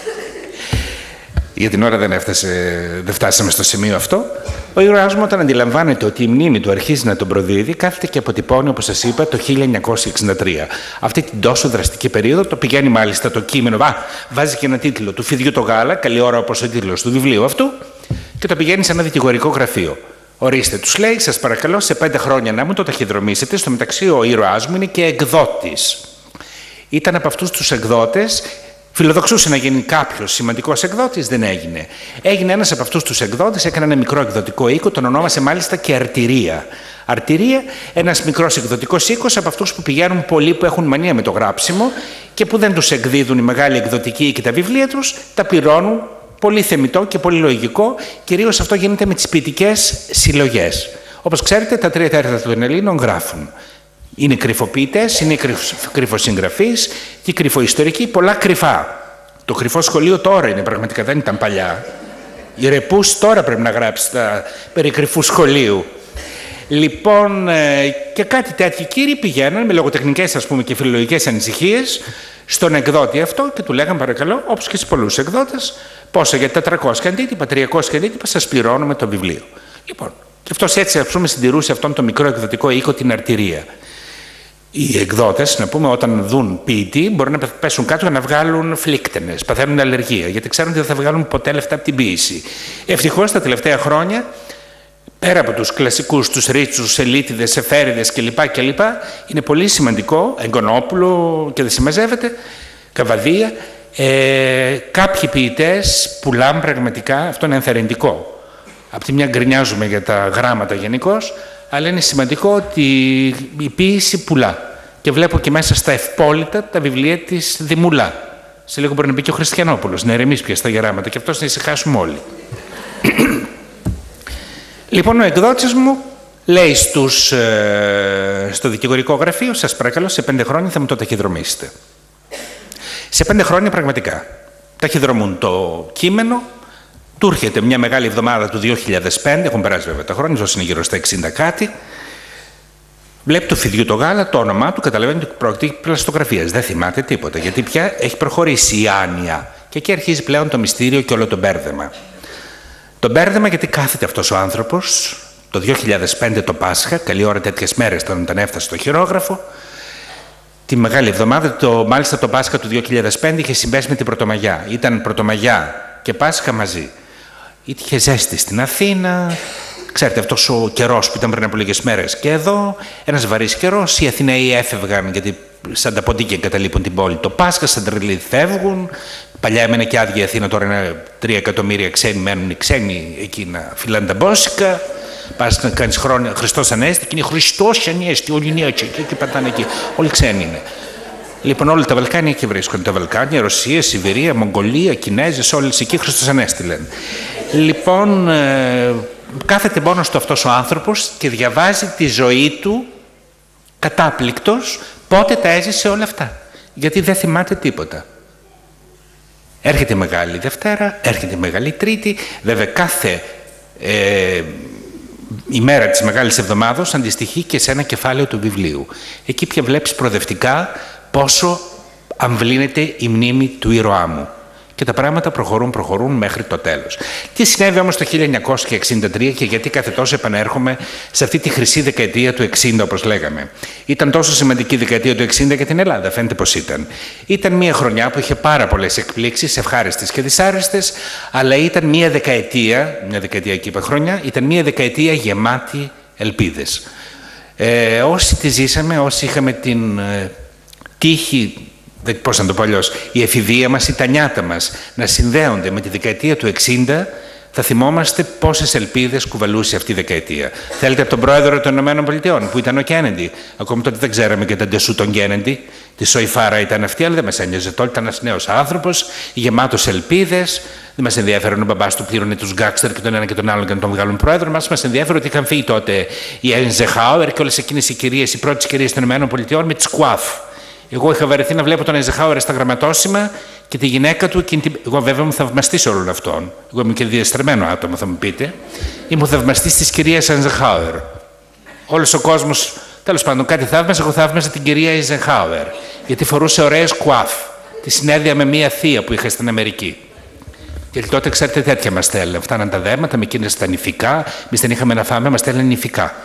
για την ώρα δεν φτάσαμε στο σημείο αυτό. Ο ήρωάς μου, όταν αντιλαμβάνεται ότι η μνήμη του αρχίζει να τον προδίδει, κάθεται και αποτυπώνει, όπως σας είπα, το 1963. Αυτή την τόσο δραστική περίοδο το πηγαίνει μάλιστα το κείμενο. Βάζει και ένα τίτλο του φιδιού το γάλα, καλή ώρα όπως ο τίτλος του βιβλίου αυτού, και το πηγαίνει σε ένα δικηγορικό γραφείο. Ορίστε, τους λέει, σας παρακαλώ, σε 5 χρόνια να μου το ταχυδρομήσετε. Στο μεταξύ, ο ήρωάς μου είναι και εκδότης. Ήταν από αυτούς τους εκδότες. Φιλοδοξούσε να γίνει κάποιος σημαντικός εκδότης, δεν έγινε. Έγινε ένας από αυτούς τους εκδότες, έκανε ένα μικρό εκδοτικό οίκο, τον ονόμασε μάλιστα και Αρτηρία. Αρτηρία, ένας μικρός εκδοτικός οίκος από αυτούς που πηγαίνουν πολλοί που έχουν μανία με το γράψιμο και που δεν τους εκδίδουν οι μεγάλοι εκδοτικοί και τα βιβλία τους, τα πληρώνουν. Πολύ θεμιτό και πολύ λογικό. Κυρίως αυτό γίνεται με τις ποιητικές συλλογές. Όπως ξέρετε, τα 3/4 των Ελλήνων γράφουν. Είναι κρυφοποιητές, είναι κρυφοσυγγραφείς και κρυφοϊστορικοί, πολλά κρυφά. Το κρυφό σχολείο τώρα είναι, πραγματικά δεν ήταν παλιά. Η Ρεπούς τώρα πρέπει να γράψει τα περί κρυφού σχολείου. Λοιπόν, και κάτι τέτοιοι κύριοι πηγαίναν με λογοτεχνικές, ας πούμε, και φιλολογικές ανησυχίες στον εκδότη αυτό και του λέγαν παρακαλώ, όπως και σε πολλούς εκδότες, πόσα για 400 αντίτυπα, 300 αντίτυπα σας πληρώνουμε το βιβλίο. Λοιπόν, και αυτός έτσι, ας πούμε, συντηρούσε αυτόν το μικρό εκδοτικό οίκο, την Αρτηρία. Οι εκδότες, να πούμε, όταν δουν ποιητή, μπορεί να πέσουν κάτω για να βγάλουν φλίκτενες, παθαίνουν αλλεργία, γιατί ξέρουν ότι δεν θα βγάλουν ποτέ λεφτά από την ποίηση. Ευτυχώς τα τελευταία χρόνια, πέρα από τους κλασικούς, τους ρίτσους, ελίτιδες, εφέριδες κλπ. Είναι πολύ σημαντικό, Εγκονόπουλο και δεν συμμαζεύεται, Καβαδία, κάποιοι ποιητές πουλάνε πραγματικά, αυτό είναι ενθαρρυντικό. Απ' τη μια γκρινιάζουμε για τα γράμματα γενικώς, αλλά είναι σημαντικό ότι η ποίηση πουλά. Και βλέπω και μέσα στα ευπόλυτα τα βιβλία της Δημουλά. Σε λίγο μπορεί να μπει και ο Χριστιανόπουλος, να ηρεμήσει πια στα γεράματα και αυτός να ησυχάσουμε όλοι. Λοιπόν, ο εκδότης μου λέει στο δικηγορικό γραφείο, σας παρακαλώ, σε 5 χρόνια θα μου το ταχυδρομήσετε. Σε 5 χρόνια πραγματικά ταχυδρομούν το κείμενο. Του έρχεται μια μεγάλη εβδομάδα του 2005, έχουν περάσει βέβαια τα χρόνια, όσο είναι γύρω στα 60 κάτι. Βλέπει το φιδιού το γάλα, το όνομά του, καταλαβαίνει ότι πρόκειται πλαστογραφίας. Δεν θυμάται τίποτα, γιατί πια έχει προχωρήσει η άνοια. Και εκεί αρχίζει πλέον το μυστήριο και όλο το μπέρδεμα. Το μπέρδεμα γιατί κάθεται αυτός ο άνθρωπος το 2005 το Πάσχα, καλή ώρα τέτοιες μέρες όταν έφτασε στο χειρόγραφο. Τη μεγάλη εβδομάδα, μάλιστα το Πάσχα του 2005 είχε συμπέσει με την Πρωτομαγιά. Ήταν Πρωτομαγιά και Πάσχα μαζί. Είχε ζέστη στην Αθήνα, ξέρετε αυτός ο καιρός που ήταν πριν από λίγες μέρες και εδώ, ένας βαρύς καιρός, οι Αθηναίοι έφευγαν γιατί σαν τα ποντίκια εγκαταλείπουν την πόλη το Πάσχα, σαν τρελοί φεύγουν. Παλιά έμενε και άδεια η Αθήνα, τώρα είναι 3 εκατομμύρια ξένοι, μένουν οι ξένοι εκεί να φυλάνε τα μπόσικα. Πας να κάνεις χρόνια Χριστός Ανέστη και είναι Χριστός Ανέστη, όλοι είναι έτσι και πατάνε εκεί, όλοι ξένοι είναι. Λοιπόν, όλα τα Βαλκάνια εκεί βρίσκονται. Τα Βαλκάνια, Ρωσία, Σιβηρία, Μογγολία, Κινέζες, όλες εκεί Χριστός Ανέστη λένε. Λοιπόν, κάθεται μόνος του αυτός ο άνθρωπος και διαβάζει τη ζωή του κατάπληκτος πότε τα έζησε όλα αυτά. Γιατί δεν θυμάται τίποτα. Έρχεται η Μεγάλη Δευτέρα, έρχεται η Μεγάλη Τρίτη, βέβαια κάθε η μέρα της Μεγάλης Εβδομάδος αντιστοιχεί και σε ένα κεφάλαιο του βιβλίου. Εκεί πια βλέπεις προοδευτικά πόσο αμβλύνεται η μνήμη του ήρωά μου. Και τα πράγματα προχωρούν μέχρι το τέλος. Τι συνέβη όμως το 1963 και γιατί κάθε τόσο επανέρχομαι σε αυτή τη χρυσή δεκαετία του 60, όπως λέγαμε. Ήταν τόσο σημαντική η δεκαετία του 60 για την Ελλάδα, φαίνεται πως ήταν. Ήταν μια χρονιά που είχε πάρα πολλές εκπλήξεις, ευχάριστες και δυσάρεστες, αλλά ήταν μια δεκαετία εκεί είπα χρόνια, ήταν μια δεκαετία γεμάτη ελπίδες. Όσοι τη ζήσαμε, όσοι είχαμε την τύχη, πώς να το πω αλλιώς, η εφηβεία μας, τα νιάτα μας να συνδέονται με τη δεκαετία του 60, θα θυμόμαστε πόσες ελπίδες κουβαλούσε αυτή η δεκαετία. Θέλετε από τον πρόεδρο των ΗΠΑ, που ήταν ο Κέννεντι. Ακόμη τότε δεν ξέραμε και τα ντεσού των Κέννεντι. Τη Σοϊφάρα ήταν αυτή, αλλά δεν μας ένοιαζε. Τότε ήταν ένας νέος άνθρωπος, γεμάτος ελπίδες. Δεν μας ενδιαφέρον ο μπαμπάς του πλήρωνε τους γκάξτερ και τον ένα και τον άλλον και να τον βγάλουν πρόεδρο. Μας ενδιαφέρον ότι είχαν φύγει τότε η Eisenhower και όλες εκείνες οι κυρίες, οι πρώτες κυρίες των ΗΠΑ με τις κουάφ. Εγώ είχα βαρεθεί να βλέπω τον Eisenhower στα γραμματόσημα και τη γυναίκα του. Εγώ βέβαια ήμουν θαυμαστής όλων αυτών. Εγώ είμαι και διεστραμμένο άτομο, θα μου πείτε. Ήμουν θαυμαστής της κυρίας Eisenhower. Όλος ο κόσμος, τέλος πάντων, κάτι θαύμασε. Εγώ θαύμασα την κυρία Eisenhower. Γιατί φορούσε ωραίες κουάφ. Τη συνέδεια με μία θεία που είχα στην Αμερική. Και τότε, ξέρετε, τέτοια μας στέλνε. Φτάναν τα δέματα, με εκείνες τα νηφικά. Εμείς δεν είχαμε να φάμε, μας στέλνανε νηφικά.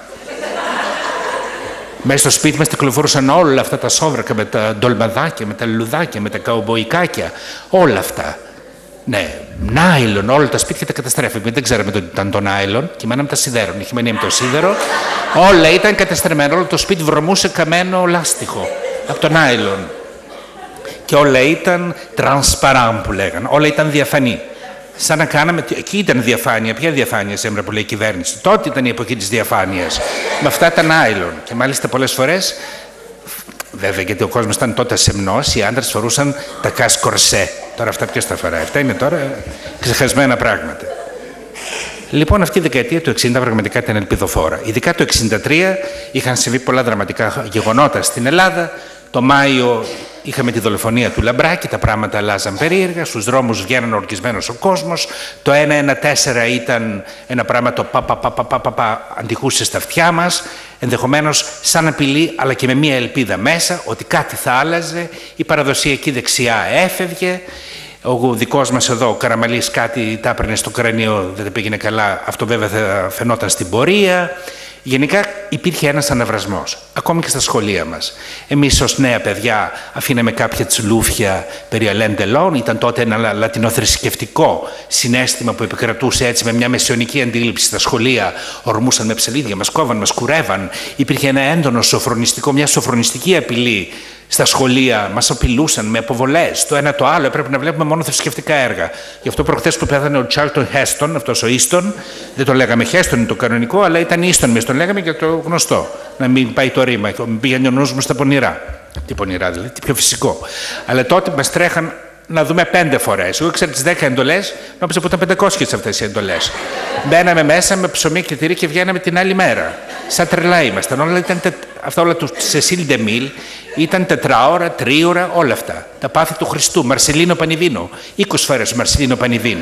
Μέσα στο σπίτι μας κυκλοφορούσαν όλα αυτά τα σόβρακα με τα ντολμαδάκια, με τα λουλουδάκια, με τα καουμποϊκάκια. Όλα αυτά. Ναι, νάιλον, όλα τα σπίτια τα καταστρέφαμε. Δεν ξέραμε ότι ήταν το νάιλον. Και η μάνα μου τα σιδέρων. Είχε μανία με το σίδερο. Όλα ήταν καταστρεμμένα. Όλο το σπίτι βρωμούσε καμένο λάστιχο από το νάιλον. Και όλα ήταν transparent που λέγανε. Όλα ήταν διαφανή. Σαν να κάναμε. Εκεί ήταν διαφάνεια. Ποια διαφάνεια σήμερα που λέει η κυβέρνηση? Τότε ήταν η εποχή της διαφάνειας. Με αυτά τα νάιλον. Και μάλιστα πολλές φορές, βέβαια γιατί ο κόσμος ήταν τότε σεμνός, οι άντρες φορούσαν τα κασκορσέ. Τώρα αυτά ποιος τα φοράει? Αυτά είναι τώρα ξεχασμένα πράγματα. Λοιπόν, αυτή η δεκαετία του 60 πραγματικά ήταν ελπιδοφόρα. Ειδικά το 63 είχαν συμβεί πολλά δραματικά γεγονότα στην Ελλάδα. Το Μάιο είχαμε τη δολοφονία του Λαμπράκη, τα πράγματα αλλάζαν περίεργα, στους δρόμους βγαίναν ορκισμένος ο κόσμος. Το 114 ήταν ένα πράγμα το αντιχούσε στα αυτιά μας, ενδεχομένως σαν απειλή, αλλά και με μια ελπίδα μέσα ότι κάτι θα άλλαζε. Η παραδοσιακή δεξιά έφευγε. Ο δικός μας εδώ, ο Καραμαλής, κάτι τα έπαιρνε στο κρανίο, δεν πήγαινε καλά. Αυτό βέβαια θα φαινόταν στην πορεία. Γενικά υπήρχε ένας αναβρασμός, ακόμη και στα σχολεία μας. Εμείς ως νέα παιδιά αφήναμε κάποια τσουλούφια περί Alain Delon. Ήταν τότε ένα λατινοθρησκευτικό συναίσθημα που επικρατούσε έτσι με μια μεσαιωνική αντίληψη στα σχολεία. Ορμούσαν με ψελίδια, μας κόβαν, μας κουρεύαν. Υπήρχε ένα έντονο σοφρονιστικό, μια σοφρονιστική απειλή στα σχολεία. Μας απειλούσαν με αποβολές. Το ένα το άλλο, έπρεπε να βλέπουμε μόνο θρησκευτικά έργα. Γι' αυτό προχθές που πέθανε ο Charlton Heston, αυτός ο Easton, δεν το λέγαμε Heston είναι το κανονικό, αλλά ήταν Easton, εμείς τον λέγαμε για το γνωστό. Να μην πάει το ρήμα, μην πήγαινε ο νους μου στα πονηρά. Τι πονηρά δηλαδή, τι πιο φυσικό. Αλλά τότε μας τρέχαν να δούμε 5 φορές. Εγώ ήξερα τις 10 εντολές, νόμιζα που ήταν 500 αυτές οι εντολές. Μπαίναμε μέσα με ψωμί και τυρί και βγαίναμε την άλλη μέρα. Σαν τρελά ήμασταν. Αυτά όλα του Σεσίλ Ντεμίλ ήταν 4ωρα, 3ωρα, όλα αυτά. Τα πάθη του Χριστού, Μαρσελίνο Πανιδίνο. 20 φορές Μαρσελίνο Πανιδίνο.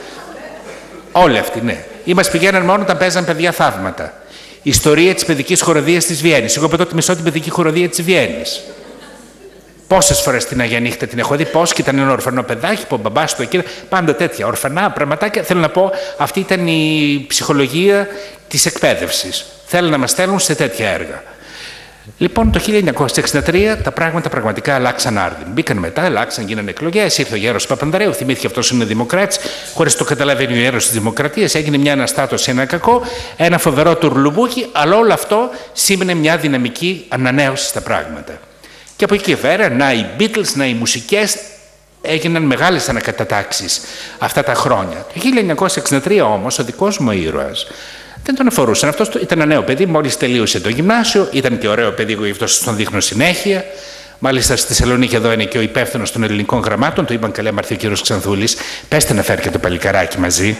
Όλοι αυτοί, ναι. Ή μας πηγαίναν μόνο όταν παίζαν παιδιά θαύματα. Η ιστορία της παιδικής χοροδίας της Βιέννης. Εγώ πετώ τη μισό την παιδική χοροδία της Βιέννης. Πόσες φορές την Αγία Νύχτα την έχω δει, πώς και ήταν ένα ορφανό παιδάκι που ο μπαμπάς του εκεί. Πάντα τέτοια ορφανά πραγματάκια. Θέλω να πω, αυτή ήταν η ψυχολογία της εκπαίδευσης. Θέλουν να μας στέλνουν σε τέτοια έργα. Λοιπόν, το 1963 τα πράγματα πραγματικά αλλάξαν άρδιν. Μπήκαν μετά, αλλάξαν, γίνανε εκλογές. Ήρθε ο Γέρος Παπανδρέου, θυμήθηκε αυτός είναι δημοκράτης, χωρίς το καταλαβαίνει ο Γέρος της Δημοκρατίας. Έγινε μια αναστάτωση, ένα κακό, ένα φοβερό τουρλουμπούκι, αλλά όλο αυτό σήμαινε μια δυναμική ανανέωση στα πράγματα. Και από εκεί και πέρα, να οι Beatles, να οι μουσικές, έγιναν μεγάλες ανακατατάξεις αυτά τα χρόνια. Το 1963 όμως, ο δικός μου ήρωας δεν τον αφορούσαν. Αυτός ήταν ένα νέο παιδί, μόλις τελείωσε το γυμνάσιο, ήταν και ωραίο παιδί, εγώ γι' αυτό τον δείχνω συνέχεια. Μάλιστα στη Θεσσαλονίκη εδώ είναι και ο υπεύθυνος των ελληνικών γραμμάτων, του είπαν καλέ μαρθεί ο κύριος Ξανθούλης, πέστε να φέρει και το παλικαράκι μαζί.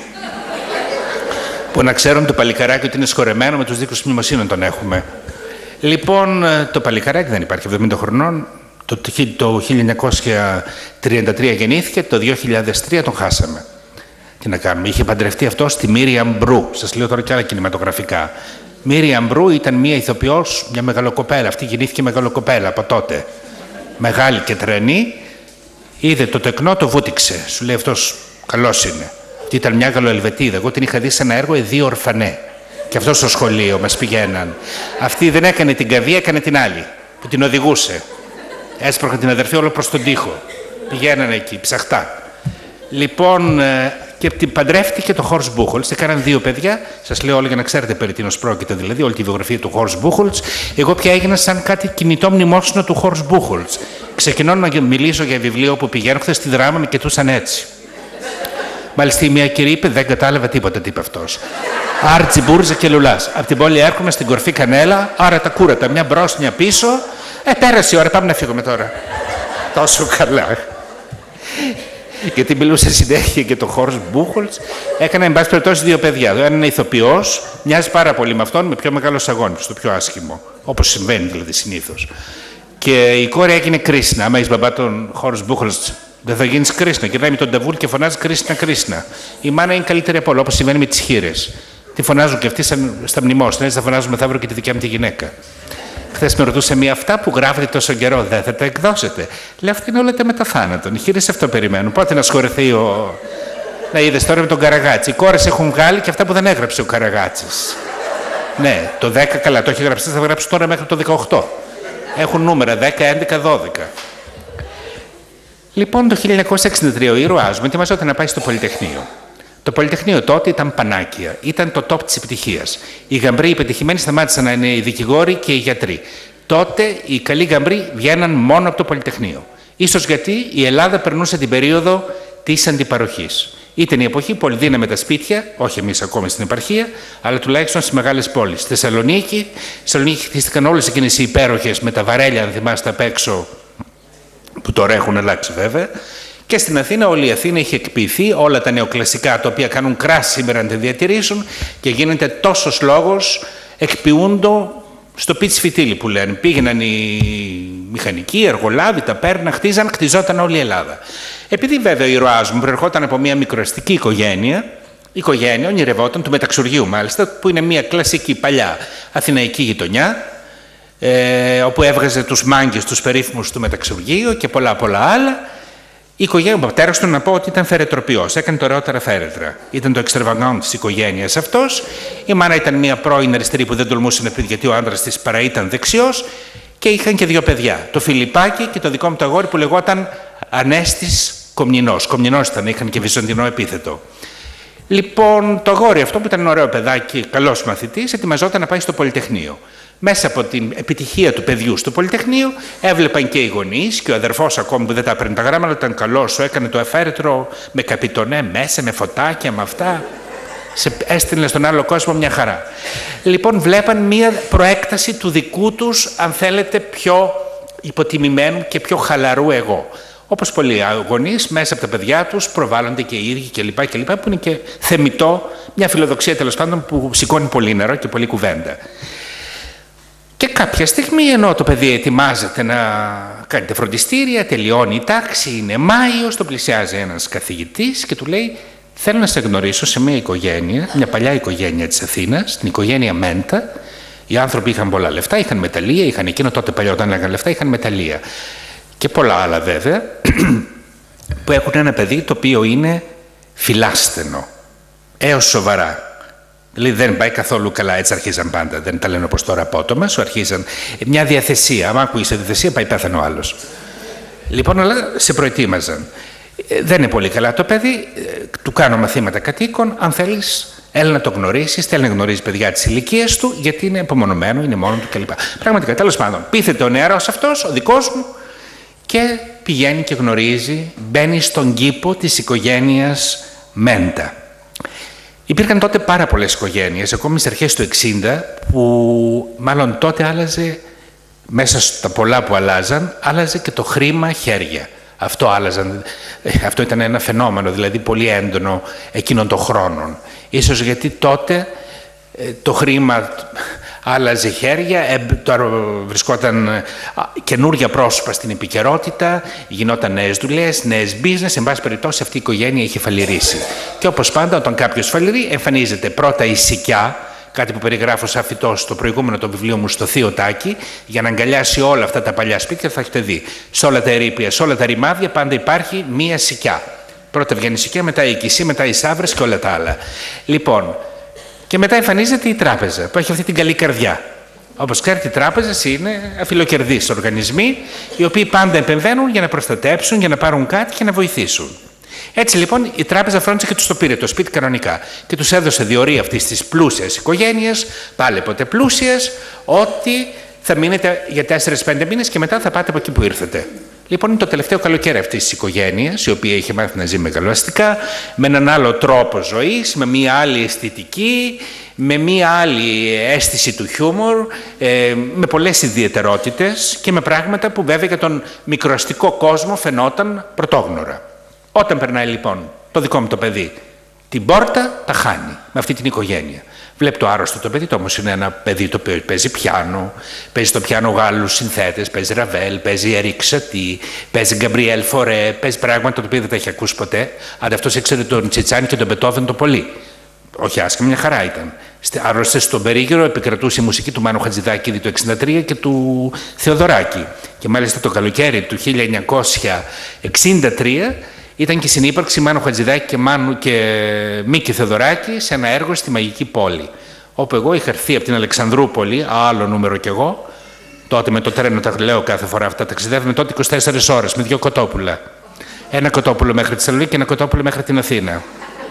Που να ξέρουν το παλικαράκι ότι είναι σχορεμένο, με τους δίκους μνημοσύνων τον έχουμε. Λοιπόν, το παλικαράκι δεν υπάρχει, 70 χρονών, το 1933 γεννήθηκε, το 2003 τον χάσαμε. Τι να κάνουμε, είχε παντρευτεί αυτό στη Μίριαμ Μπρου. Σας λέω τώρα και άλλα κινηματογραφικά. Μίριαμ Μπρου ήταν μια ηθοποιός, μια μεγαλοκοπέλα. Αυτή γεννήθηκε μεγαλοκοπέλα από τότε. Μεγάλη και τρανή. Είδε το τεκνό, το βούτυξε. Σου λέει αυτός καλός είναι. Αυτή ήταν μια Γαλλοελβετίδα. Εγώ την είχα δει σε ένα έργο «Οι δύο ορφανέ». Και αυτό στο σχολείο μας πηγαίναν. Αυτή δεν έκανε την καβία, έκανε την άλλη, που την οδηγούσε. Έσπρωχε την αδερφή όλο προς τον τοίχο. Πηγαίνανε εκεί, ψαχτά. Λοιπόν, και την παντρεύτηκε το Horst Buchholz. Έκαναν 2 παιδιά. Σας λέω όλα για να ξέρετε περί τίνος πρόκειται, δηλαδή όλη τη βιογραφία του Horst Buchholz. Εγώ πια έγινα σαν κάτι κινητό μνημόσυνο του Horst Buchholz. Ξεκινώ να μιλήσω για βιβλίο που πηγαίνω. Χθες στη Δράμα με κοιτούσαν έτσι. Μάλιστα η μία κυρία είπε: δεν κατάλαβα τίποτα, τι είπε αυτός. Άρτσι, Μπούρζα και Λουλάς. Απ' την πόλη έρχομαι στην κορφή Κανέλα, άρα τα κούρατα. Μια μπρος, μια πίσω. Πέρασε η ώρα, πάμε να φύγουμε τώρα. Τόσο καλά. Γιατί μιλούσε συνέχεια και το Horst Buchholz. Έκανε, εν πάση περιπτώσει, 2 παιδιά. Το ένα είναι ηθοποιός, μοιάζει πάρα πολύ με αυτόν, με πιο μεγάλο αγώνι, το πιο άσχημο. Όπως συμβαίνει δηλαδή συνήθως. Και η κόρη έγινε Κρίσνα. Άμα είσαι μπαμπά τον Horst Buchholz, δεν θα γίνει Κρίσνα. Γυρνάει με τον ταβούρ και φωνάζει Κρίσνα, Κρίσνα. Η μάνα είναι καλύτερη από όλα, όπως συμβαίνει με τις χήρες. Τη φωνάζουν και αυτοί στα μνημόσυνα, έτσι θα φωνάζουν μεθαύριο και τη δικιά μου τη γυναίκα. Χθες με ρωτούσε μία, αυτά που γράφετε τόσο καιρό δεν θα τα εκδώσετε. Λέω, αυτά είναι όλα τα μεταθάνατον. Οι χήρες αυτό περιμένουν. Πότε να σχοληθεί ο. Να είδες τώρα με τον Καραγάτση. Οι κόρες έχουν βγάλει και αυτά που δεν έγραψε ο Καραγάτσης. Ναι, το 10 καλά, το έχει γράψει, θα γράψει τώρα μέχρι το 18. Έχουν νούμερα 10, 11, 12. Λοιπόν, το 1963 ο ήρωάς μου ετοιμαζόταν να πάει στο Πολυτεχνείο. Το Πολυτεχνείο τότε ήταν πανάκια, ήταν το top της επιτυχίας. Οι γαμπροί, οι πετυχημένοι, σταμάτησαν να είναι οι δικηγόροι και οι γιατροί. Τότε οι καλοί γαμπροί βγαίναν μόνο από το Πολυτεχνείο. Ίσως γιατί η Ελλάδα περνούσε την περίοδο της αντιπαροχής. Ήταν η εποχή που ολυδίναμε τα σπίτια, όχι εμείς ακόμη στην επαρχία, αλλά τουλάχιστον στις μεγάλες πόλεις. Στη Θεσσαλονίκη χτίστηκαν όλες εκείνες οι υπέροχες με τα βαρέλια, αν θυμάστε απ' έξω, που τώρα έχουν αλλάξει βέβαια. Και στην Αθήνα, όλη η Αθήνα είχε εκποιηθεί, όλα τα νεοκλασικά τα οποία κάνουν κράση σήμερα να τα διατηρήσουν και γίνεται τόσος λόγος, εκποιούντο στο πίτσι φιτίλι που λένε. Πήγαιναν οι μηχανικοί, οι εργολάβοι, τα παίρναν, χτιζόταν όλη η Ελλάδα. Επειδή βέβαια ο ήρωάς μου προερχόταν από μια μικροαστική οικογένεια, η οικογένεια ονειρευόταν του Μεταξουργείου μάλιστα, που είναι μια κλασική παλιά αθηναϊκή γειτονιά, όπου έβγαζε τους μάγκες, τους περίφημους του Μεταξουργείου και πολλά άλλα. Η οικογένεια, ο πατέρας του, να πω ότι ήταν φερετροποιός, έκανε τα ωραιότερα φέρετρα. Ήταν το εξτραβαγάν της οικογένειας αυτός. Η μάνα ήταν μια πρώην αριστερή που δεν τολμούσε να πει γιατί ο άντρας της παρά ήταν δεξιός. Και είχαν και 2 παιδιά, το Φιλιππάκι και το δικό μου το αγόρι που λεγόταν Ανέστης Κομνηνός. Κομνηνός ήταν, είχαν και βυζαντινό επίθετο. Λοιπόν, το αγόρι αυτό που ήταν ένα ωραίο παιδάκι, καλός μαθητής, ετοιμαζόταν να πάει στο Πολυτεχνείο. Μέσα από την επιτυχία του παιδιού στο Πολυτεχνείο, έβλεπαν και οι γονείς και ο αδερφός ακόμη που δεν τα έπαιρνε τα γράμματα, ήταν καλός, σου έκανε το εφαίρετρο με καπιτονέ μέσα, με φωτάκια, με αυτά. Σε έστειλε στον άλλο κόσμο μια χαρά. Λοιπόν, βλέπαν μια προέκταση του δικού τους, αν θέλετε, πιο υποτιμημένου και πιο χαλαρού εγώ. Όπως πολλοί γονείς, μέσα από τα παιδιά τους προβάλλονται και οι ίδιοι κλπ. Που είναι και θεμιτό, μια φιλοδοξία τέλος πάντων που σηκώνει πολύ νερό και πολλή κουβέντα. Και κάποια στιγμή, ενώ το παιδί ετοιμάζεται να κάνει τα φροντιστήρια, τελειώνει η τάξη, είναι Μάιος, το πλησιάζει ένας καθηγητής και του λέει: θέλω να σε γνωρίσω σε μια οικογένεια, μια παλιά οικογένεια της Αθήνας, την οικογένεια Μέντα. Οι άνθρωποι είχαν πολλά λεφτά, είχαν μεταλλεία, είχαν εκείνο τότε παλιά όταν έλεγαν λεφτά, είχαν μεταλλεία. Και πολλά άλλα βέβαια, που έχουν ένα παιδί το οποίο είναι φιλάστενο, έως σοβαρά. Δηλαδή δεν πάει καθόλου καλά, έτσι αρχίζαν πάντα. Δεν τα λένε όπως τώρα απότομα, σου αρχίζαν μια διαθεσία. Αν ακούγεις διαθεσία, πάει πέθανε ο άλλος. Λοιπόν, αλλά σε προετοίμαζαν. Δεν είναι πολύ καλά το παιδί, του κάνω μαθήματα κατοίκων. Αν θέλεις, έλα να το γνωρίσεις, θέλει να γνωρίζει παιδιά της ηλικίας του, γιατί είναι απομονωμένο, είναι μόνο του κλπ. Πραγματικά, τέλος πάντων, πείθεται ο νεαρός αυτός, ο δικός μου, και πηγαίνει και γνωρίζει, μπαίνει στον κήπο της οικογένειας Μέντα. Υπήρχαν τότε πάρα πολλές οικογένειες, ακόμη στις αρχές του 60, που μάλλον τότε άλλαζε, μέσα στα πολλά που άλλαζε και το χρήμα χέρια. Αυτό ήταν ένα φαινόμενο, δηλαδή πολύ έντονο εκείνων των χρόνων. Ίσως γιατί τότε το χρήμα άλλαζε χέρια, βρισκόταν καινούργια πρόσωπα στην επικαιρότητα, γινόταν νέες δουλειές, νέες business, εν πάση περιπτώσει αυτή η οικογένεια είχε φαλιρίσει. Και όπως πάντα όταν κάποιος φαλιρεί εμφανίζεται πρώτα η σικιά κάτι που περιγράφω σαν φυτός στο προηγούμενο το βιβλίο μου στο Θείο Τάκη, για να αγκαλιάσει όλα αυτά τα παλιά σπίτια, θα έχετε δει. Σε όλα τα ερείπια, σε όλα τα ρημάδια πάντα υπάρχει μία σικιά. Πρώτα βγαίνει η σικιά, μετά η οικισή, μετά οι σαύρες και όλα τα άλλα. Λοιπόν, και μετά εμφανίζεται η τράπεζα που έχει αυτή την καλή καρδιά. Όπως ξέρετε, οι τράπεζες είναι αφιλοκερδείς οργανισμοί, οι οποίοι πάντα επεμβαίνουν για να προστατέψουν, για να πάρουν κάτι και να βοηθήσουν. Έτσι λοιπόν η τράπεζα φρόντισε και τους το πήρε το σπίτι κανονικά και τους έδωσε διορία αυτής της πλούσιας οικογένειας, πάλι ποτέ πλούσιας, ότι θα μείνετε για 4-5 μήνες και μετά θα πάτε από εκεί που ήρθετε. Λοιπόν, είναι το τελευταίο καλοκαίρι αυτής της οικογένειας, η οποία είχε μάθει να ζει μεγαλοαστικά, με έναν άλλο τρόπο ζωής, με μία άλλη αισθητική, με μία άλλη αίσθηση του χιούμορ, με πολλές ιδιαιτερότητες και με πράγματα που βέβαια για τον μικροαστικό κόσμο φαινόταν πρωτόγνωρα. Όταν περνάει λοιπόν το δικό μου το παιδί την πόρτα, τα χάνει με αυτή την οικογένεια. Βλέπει το άρρωστο το παιδί, το όμως είναι ένα παιδί το οποίο παίζει πιάνο, παίζει στο πιάνο Γάλλους συνθέτες, παίζει Ραβέλ, παίζει Ερικ Σατί, παίζει Γκαμπριέλ Φορέ, παίζει πράγματα τα οποία δεν τα έχει ακούσει ποτέ. Αν αυτός ήξερε τον Τσιτσάνι και τον Μπετόβεν το πολύ. Όχι άσχημα, μια χαρά ήταν. Άρρωστε στον περίγυρο, επικρατούσε η μουσική του Μάνου Χατζηδάκη ήδη το 1963 και του Θεοδωράκη. Και μάλιστα το καλοκαίρι του 1963 ήταν και η συνύπαρξη Μάνου Χατζηδάκη και Μίκη Θεοδωράκη σε ένα έργο στη Μαγική Πόλη. Όπου εγώ είχα έρθει από την Αλεξανδρούπολη, άλλο νούμερο κι εγώ, τότε με το τρένο τα λέω κάθε φορά αυτά, ταξιδεύουμε τότε 24 ώρες με 2 κοτόπουλα. Ένα κοτόπουλο μέχρι τη Θεσσαλονίκη και ένα κοτόπουλο μέχρι την Αθήνα.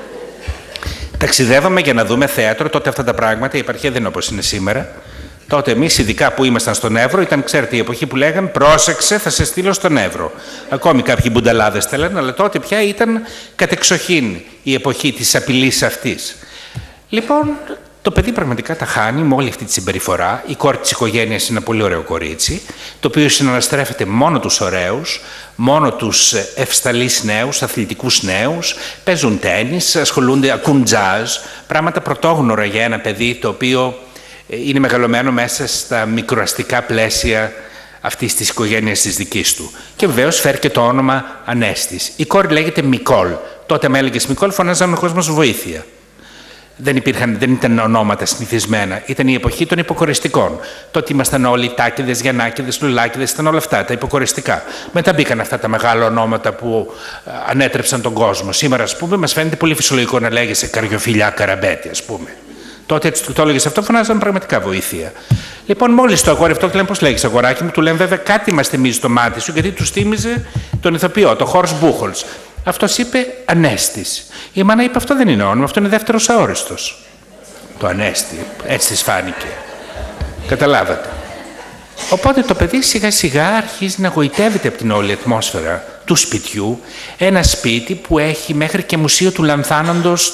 Ταξιδεύαμε για να δούμε θέατρο, τότε αυτά τα πράγματα, η επαρχία δεν είναι όπως είναι σήμερα. Τότε εμείς, ειδικά που ήμασταν στον Εύρο, ήταν, ξέρετε, η εποχή που λέγαν πρόσεξε, θα σε στείλω στον Εύρο. Ακόμη κάποιοι μπουνταλάδες θέλαν, αλλά τότε πια ήταν κατεξοχήν η εποχή της απειλής αυτής. Λοιπόν, το παιδί πραγματικά τα χάνει με όλη αυτή τη συμπεριφορά. Η κόρη της οικογένειας είναι ένα πολύ ωραίο κορίτσι, το οποίο συναναστρέφεται μόνο τους ωραίους, μόνο τους ευσταλείς νέους, αθλητικούς νέους, παίζουν τένις, ασχολούνται, ακούν τζάζ, πράγματα πρωτόγνωρα για ένα παιδί το οποίο είναι μεγαλωμένο μέσα στα μικροαστικά πλαίσια αυτής της οικογένειας της δικής του. Και βεβαίως φέρει και το όνομα Ανέστης. Η κόρη λέγεται Μικόλ. Τότε με έλεγες Μικόλ, φωνάζαμε ο κόσμος βοήθεια. Δεν ήταν ονόματα συνηθισμένα. Ήταν η εποχή των υποκοριστικών. Τότε ήμασταν όλοι Τάκηδες, Γιαννάκηδες, Λουλάκηδες, ήταν όλα αυτά, τα υποκοριστικά. Μετά μπήκαν αυτά τα μεγάλα ονόματα που ανέτρεψαν τον κόσμο. Σήμερα, ας πούμε, μας φαίνεται πολύ φυσιολογικό να λέγεσαι Καριοφιλιά Καραμπέτη, ας πούμε. Τότε έτσι το έλεγε αυτό, φωνάζαμε πραγματικά βοήθεια. Λοιπόν, μόλις το αγόρι αυτό, του λένε πώς λέγεις αγοράκι μου, του λένε βέβαια κάτι μας θυμίζει το μάτι σου, γιατί του θύμιζε τον ηθοποιό, τον Χόρς Μπούχολς. Αυτός είπε Ανέστης. Η μάνα είπε αυτό δεν είναι όνομα, αυτό είναι δεύτερος αόριστος. Το Ανέστη, έτσι της φάνηκε. Καταλάβατε. Οπότε το παιδί σιγά σιγά αρχίζει να γοητεύεται από την όλη ατμόσφαιρα του σπιτιού, ένα σπίτι που έχει μέχρι και μουσείο του λανθάνοντος,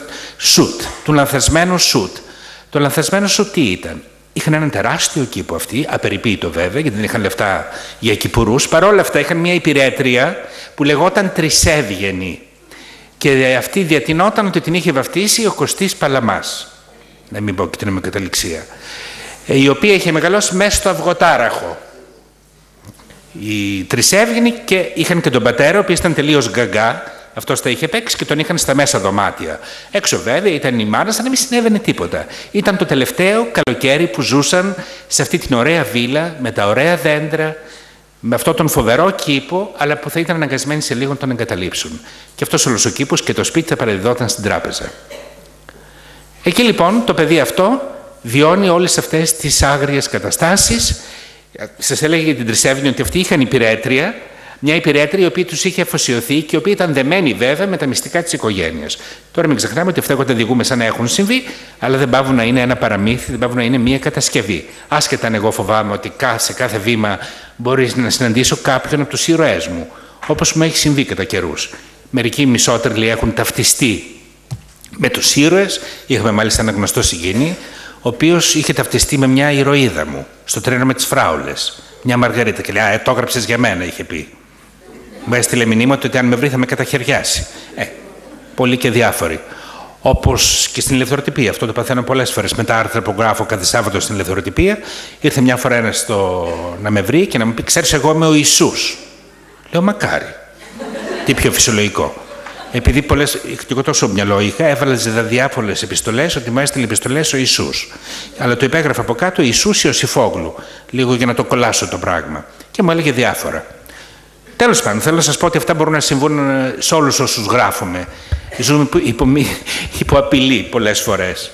του λανθασμένου σουτ. Το λανθασμένο σουτ τι ήταν? Είχαν έναν τεράστιο κήπο αυτοί, απεριποίητο βέβαια, γιατί δεν είχαν λεφτά για κυπουρούς. Παρ' όλα αυτά είχαν μια υπηρέτρια που λεγόταν Τρισέβγενη. Και αυτή διατηνόταν ότι την είχε βαφτίσει ο Κωστής Παλαμάς. Να μην πω και την ομικαταληξία. Η οποία είχε μεγαλώσει μέσα στο αυγοτάραχο. Οι Τρισέβγενοι και είχαν και τον πατέρα, ο οποίος ήταν τελείως γκαγκά. Αυτός τα είχε παίξει και τον είχαν στα μέσα δωμάτια. Έξω βέβαια ήταν η μάνα, σαν να μην συνέβαινε τίποτα. Ήταν το τελευταίο καλοκαίρι που ζούσαν σε αυτή την ωραία βίλα, με τα ωραία δέντρα, με αυτόν τον φοβερό κήπο, αλλά που θα ήταν αναγκασμένοι σε λίγο να τον εγκαταλείψουν. Και αυτός όλος ο κήπος και το σπίτι θα παραδιδόταν στην τράπεζα. Εκεί λοιπόν το παιδί αυτό βιώνει όλες αυτές τις άγριες καταστάσεις. Σας έλεγα για την Τρισέβγενη ότι αυτοί είχαν υπηρέτρια, μια υπηρέτρια η οποία τους είχε αφοσιωθεί και η οποία ήταν δεμένη βέβαια με τα μυστικά της οικογένειας. Τώρα μην ξεχνάμε ότι αυτά εγώ τα διηγούμε σαν να έχουν συμβεί, αλλά δεν πάβουν να είναι ένα παραμύθι, δεν πάβουν να είναι μια κατασκευή. Άσχετα αν εγώ φοβάμαι ότι σε κάθε βήμα μπορεί να συναντήσω κάποιον από τους ήρωές μου, όπως μου έχει συμβεί κατά καιρούς. Μερικοί μισότρελοι έχουν ταυτιστεί με τους ήρωες. Είχαμε μάλιστα ένα γνωστό συγγενή, ο οποίος είχε ταυτιστεί με μια ηρωίδα μου στο τρένο με τις φράουλες. Μια Μαργαρίτα. Και λέει: το έγραψες για μένα, είχε πει. Μου έστειλε μηνύμα ότι αν με βρει θα με καταχαιριάσει. Πολλοί και διάφοροι. Όπως και στην ηλεκτροτυπία. Αυτό το παθαίνω πολλές φορές. Με τα άρθρα που γράφω κάθε Σάββατο στην ηλεκτροτυπία, ήρθε μια φορά ένας να με βρει και να μου πει: ξέρεις, εγώ είμαι ο Ιησούς. Λέω: μακάρι. Τι πιο φυσιολογικό. επειδή πολλές, και εγώ τόσο μυαλό είχα, έβαλα διάφορες επιστολές ότι μου έστειλε επιστολές ο Ιησούς. Αλλά το υπέγραφα από κάτω Ιησούς Ιωσηφόγλου, λίγο για να το κολλάσω το πράγμα. Και μου έλεγε διάφορα. Τέλος πάντων, θέλω να σας πω ότι αυτά μπορούν να συμβούν σε όλους όσους γράφουμε. Ζούμε υπό απειλή πολλές φορές.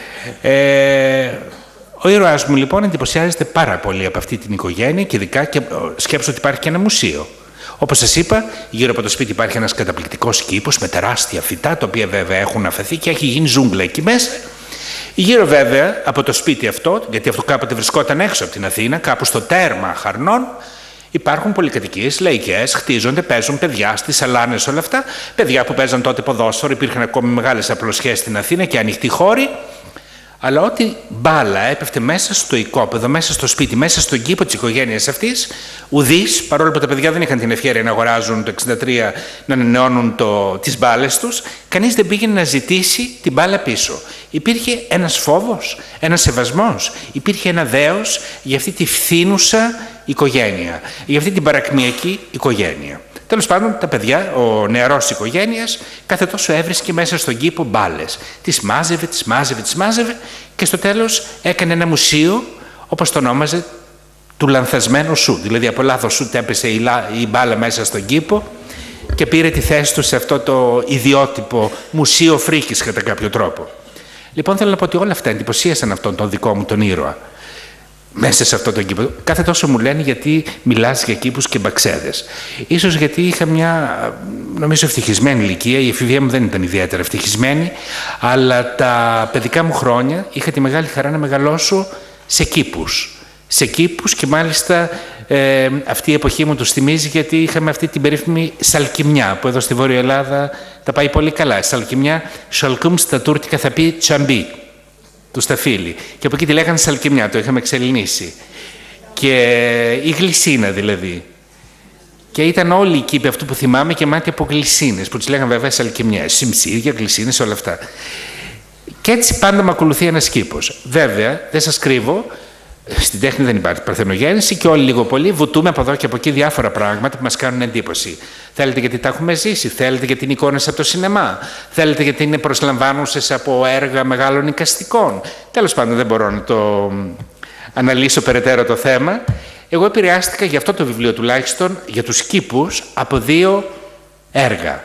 Ο ήρωας μου λοιπόν εντυπωσιάζεται πάρα πολύ από αυτή την οικογένεια και ειδικά και σκέψω ότι υπάρχει και ένα μουσείο. Όπως σας είπα, γύρω από το σπίτι υπάρχει ένας καταπληκτικός κήπος με τεράστια φυτά, τα οποία βέβαια έχουν αφαιθεί και έχει γίνει ζούγκλα εκεί μέσα. Γύρω βέβαια από το σπίτι αυτό, γιατί αυτό κάποτε βρισκόταν έξω από την Αθήνα, κάπου στο τέρμα Χαρνών, υπάρχουν πολυκατοικίες, λαϊκές, χτίζονται, παίζουν παιδιά στις σαλάνες, όλα αυτά. Παιδιά που παίζαν τότε ποδόσφαιρο, υπήρχαν ακόμη μεγάλες απλοσιές στην Αθήνα και ανοιχτοί χώροι. Αλλά ό,τι μπάλα έπεφτε μέσα στο οικόπεδο, μέσα στο σπίτι, μέσα στον κήπο της οικογένειας αυτής, ουδής, παρόλο που τα παιδιά δεν είχαν την ευκαιρία να αγοράζουν το 1963, να ανανεώνουν τις μπάλες τους, κανείς δεν πήγαινε να ζητήσει την μπάλα πίσω. Υπήρχε ένας φόβος, ένας σεβασμός, υπήρχε ένα δέος για αυτή τη φθήνουσα οικογένεια, για αυτή την παρακμιακή οικογένεια. Τέλος πάντων, τα παιδιά, ο νεαρός της οικογένειας, κάθε τόσο έβρισκε μέσα στον κήπο μπάλες. Τις μάζευε και στο τέλος έκανε ένα μουσείο, όπως το ονόμαζε, του λανθασμένου σουτ. Δηλαδή, από λάθος σουτ έπεσε η μπάλα μέσα στον κήπο και πήρε τη θέση του σε αυτό το ιδιότυπο μουσείο φρίκης κατά κάποιο τρόπο. Λοιπόν, θέλω να πω ότι όλα αυτά εντυπωσίασαν αυτόν τον δικό μου τον ήρωα. Μέσα σε αυτό το κήπο. Κάθε τόσο μου λένε γιατί μιλάς για κήπους και μπαξέδες. Ίσως γιατί είχα μια, νομίζω, ευτυχισμένη ηλικία. Η εφηβεία μου δεν ήταν ιδιαίτερα ευτυχισμένη, αλλά τα παιδικά μου χρόνια είχα τη μεγάλη χαρά να μεγαλώσω σε κήπους. Σε κήπους και μάλιστα αυτή η εποχή μου τους θυμίζει γιατί είχαμε αυτή την περίφημη σαλκιμιά που εδώ στη Βόρεια Ελλάδα τα πάει πολύ καλά. Σαλκιμιά, σαλκούμ στα τούρκικα θα πει τσαμπί. Του Σταφύλη. Και από εκεί τη λέγανε σαλκιμιά, το είχαμε εξελληνίσει. Και η γλυσίνα δηλαδή. Και ήταν όλοι οι κήποι αυτού που θυμάμαι και μάτια από γλυσίνες, που τις λέγανε βέβαια σαλκιμιές, συμψίδια, γλυσίνες, όλα αυτά. Και έτσι πάντα με ακολουθεί ένας κήπος. Βέβαια, δεν σας κρύβω, στην τέχνη δεν υπάρχει παρθενογέννηση και όλοι λίγο πολύ βουτούμε από εδώ και από εκεί διάφορα πράγματα που μας κάνουν εντύπωση. Θέλετε γιατί τα έχουμε ζήσει, θέλετε γιατί είναι εικόνες από το σινεμά, θέλετε γιατί είναι προσλαμβάνουσες από έργα μεγάλων εικαστικών. Τέλος πάντων, δεν μπορώ να το αναλύσω περαιτέρω το θέμα. Εγώ επηρεάστηκα για αυτό το βιβλίο τουλάχιστον, για τους κήπους, από δύο έργα.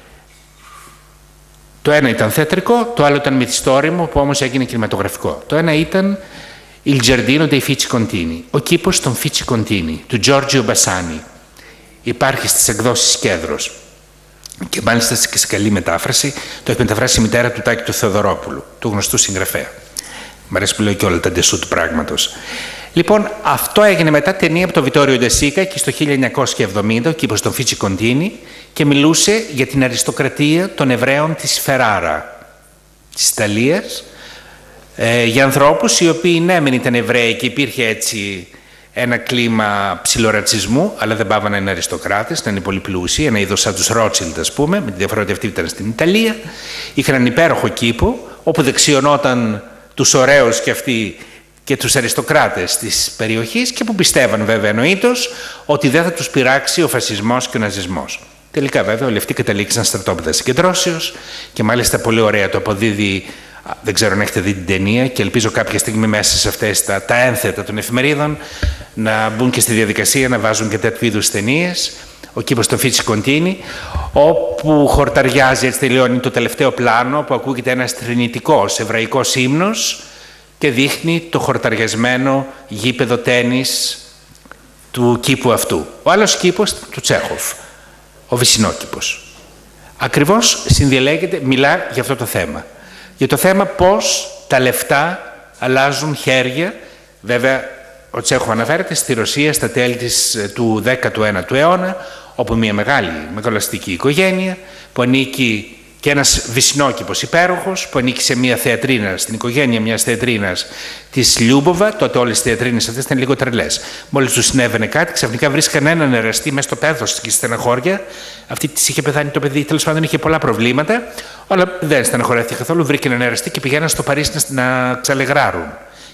Το ένα ήταν θέατρικό, το άλλο ήταν μυθιστόρημο, που όμως έγινε κινηματογραφικό. Το ένα ήταν Il Giardino dei Fici-Contini, ο κήπος των Fici-Contini, του Giorgio Bassani. Υπάρχει στις εκδόσεις Κέδρος. Και μάλιστα και σε καλή μετάφραση, το έχει μεταφράσει η μητέρα του Τάκη του Θεοδωρόπουλου, του γνωστού συγγραφέα. Μ' αρέσει που λέω και όλα τα ντεσού του πράγματος. Λοιπόν, αυτό έγινε μετά ταινία από τον Βιτόριο Ντεσίκα και στο 1970, ο κήπος των Fici-Contini, και μιλούσε για την αριστοκρατία των Εβραίων της Φεράρα, της Ιταλίας, για ανθρώπους οι οποίοι ναι μεν ήταν Εβραίοι και υπήρχε έτσι ένα κλίμα ψιλορατσισμού, αλλά δεν πάβαν να είναι αριστοκράτες, να είναι πολύ πλούσιοι, ένα είδος σαν τους Ρότσιλντ, ας πούμε, με τη διαφορά ότι αυτοί ήταν στην Ιταλία. Είχαν έναν υπέροχο κήπο, όπου δεξιωνόταν τους ωραίους και αυτοί και τους αριστοκράτες της περιοχής και που πιστεύαν βέβαια εννοήτως ότι δεν θα τους πειράξει ο φασισμός και ο ναζισμός. Τελικά βέβαια όλοι αυτοί καταλήξαν στρατόπεδα συγκεντρώσεως και μάλιστα πολύ ωραία το αποδίδει. Δεν ξέρω αν έχετε δει την ταινία και ελπίζω κάποια στιγμή μέσα σε αυτές τα ένθετα των εφημερίδων να μπουν και στη διαδικασία να βάζουν και τέτοιου είδους ταινίες. Ο κήπος των Fici-Contini, όπου χορταριάζει, έτσι τελειώνει το τελευταίο πλάνο, που ακούγεται ένας τρινητικός εβραϊκός ύμνος και δείχνει το χορταριασμένο γήπεδο τένις του κήπου αυτού. Ο άλλος κήπος του Τσέχοφ, ο Βυσσινόκηπος. Ακριβώς συνδιαλέγεται, μιλά για αυτό το θέμα. Για το θέμα πώς τα λεφτά αλλάζουν χέρια. Βέβαια, ο Τσέχοφ αναφέρεται στη Ρωσία στα τέλη του 19ου αιώνα, όπου μια μεγάλη μεγαλοαστική οικογένεια που ανήκει και ένας Βυσσινόκηπος υπέροχος, που ανήκει σε μια θεατρίνα, στην οικογένεια μιας θεατρίνας της Λιούμποβα. Τότε όλες οι θεατρίνες αυτές ήταν λίγο τρελές. Μόλις τους συνέβαινε κάτι, ξαφνικά βρίσκαν έναν εραστή μέσα στο πέδος και στεναχώρια. Αυτή της είχε πεθάνει το παιδί, τέλος πάντων είχε πολλά προβλήματα, αλλά δεν στεναχωρέθηκε καθόλου. Βρήκε έναν εραστή και πηγαίναν στο Παρίσι να ξαλεγράρουν.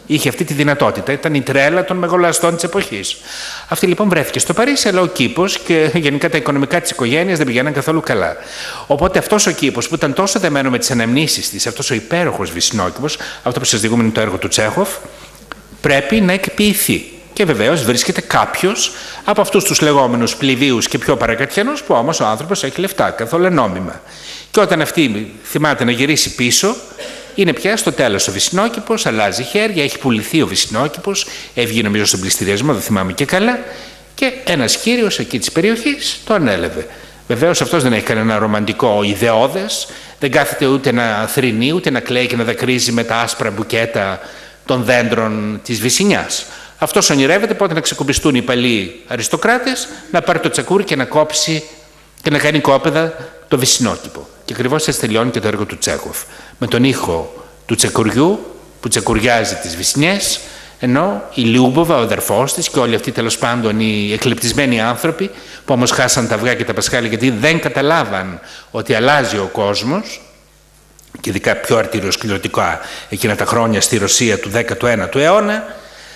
Είχε αυτή τη δυνατότητα. Ήταν η τρέλα των μεγαλοαστών της εποχής. Αυτή λοιπόν βρέθηκε στο Παρίσι, αλλά ο κήπος και γενικά τα οικονομικά της οικογένειας δεν πηγαίναν καθόλου καλά. Οπότε αυτός ο κήπος που ήταν τόσο δεμένο με τις αναμνήσεις της, αυτός ο υπέροχος βυσσινόκηπος, αυτό που σας διηγούμε είναι το έργο του Τσέχοφ, πρέπει να εκποιηθεί. Και βεβαίως βρίσκεται κάποιος από αυτούς τους λεγόμενους πληβίους και πιο παρακατιανούς, που όμως ο άνθρωπος έχει λεφτά, καθόλου νόμιμα. Και όταν αυτή θυμάται να γυρίσει πίσω, είναι πια στο τέλος ο βυσσινόκηπος, αλλάζει χέρια, έχει πουληθεί ο βυσσινόκηπος, έβγαινε νομίζω στον πληστηριασμό, δεν θυμάμαι και καλά, και ένας κύριος εκεί της περιοχής το ανέλαβε. Βεβαίως αυτός δεν έχει κανένα ρομαντικό ιδεώδες, δεν κάθεται ούτε να θρηνεί, ούτε να κλαίει και να δακρύζει με τα άσπρα μπουκέτα των δέντρων της Βυσσινιάς. Αυτός ονειρεύεται πότε να ξεκουμπιστούν οι παλιοί αριστοκράτες, να πάρει το τσακούρι και να κόψει και να κάνει κόπεδα το βυσσινόκηπο. Και ακριβώς έτσι τελειώνει και το έργο του Τσέχοφ. Με τον ήχο του τσεκουριού που τσεκουριάζει τις Βυσσινιές, ενώ η Λιούμποβα, ο αδερφός της και όλοι αυτοί τέλος πάντων οι εκλεπτισμένοι άνθρωποι που όμως χάσαν τα αυγά και τα πασχάλια γιατί δεν καταλάβαν ότι αλλάζει ο κόσμος, και ειδικά πιο αρτηριοσκληρωτικά εκείνα τα χρόνια στη Ρωσία του 19ου αιώνα,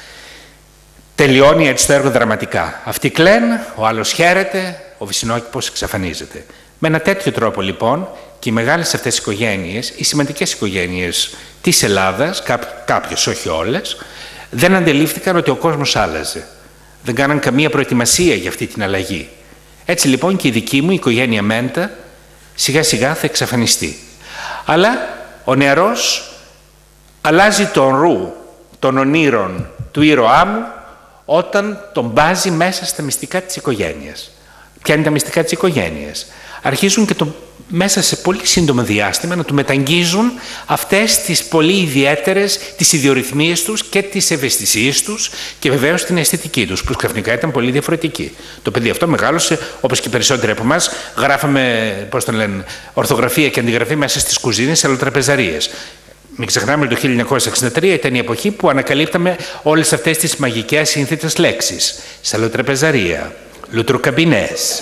τελειώνει έτσι το έργο δραματικά. Αυτοί κλαίνουν, ο άλλος χαίρεται, ο βυσσινόκηπος εξαφανίζεται. Με ένα τέτοιο τρόπο λοιπόν και οι μεγάλες αυτές οικογένειες, οι σημαντικές οικογένειες της Ελλάδας, κάποιες όχι όλες, δεν αντελήφθηκαν ότι ο κόσμος άλλαζε. Δεν κάναν καμία προετοιμασία για αυτή την αλλαγή. Έτσι λοιπόν και η δική μου η οικογένεια Μέντα σιγά σιγά θα εξαφανιστεί. Αλλά ο νεαρός αλλάζει τον ρου των ονείρων του ήρωά μου όταν τον μπάζει μέσα στα μυστικά της οικογένειας. Ποια είναι τα μυστικά της οικογένειας? Αρχίζουν και μέσα σε πολύ σύντομο διάστημα να του μεταγγίζουν αυτές τις πολύ ιδιαίτερες, τις ιδιορυθμίες τους και τις ευαισθησίες τους και βεβαίως την αισθητική τους, που ξαφνικά ήταν πολύ διαφορετική. Το παιδί αυτό μεγάλωσε, όπως και οι περισσότεροι από εμάς, γράφαμε, πώς το λένε, ορθογραφία και αντιγραφή μέσα στις κουζίνες, σε αλλοτραπεζαρίες. Μην ξεχνάμε ότι το 1963 ήταν η εποχή που ανακαλύπταμε όλες αυτές τις μαγικές σύνθετες λέξεις. Σαλοτραπεζαρία, λουτροκαμπινές,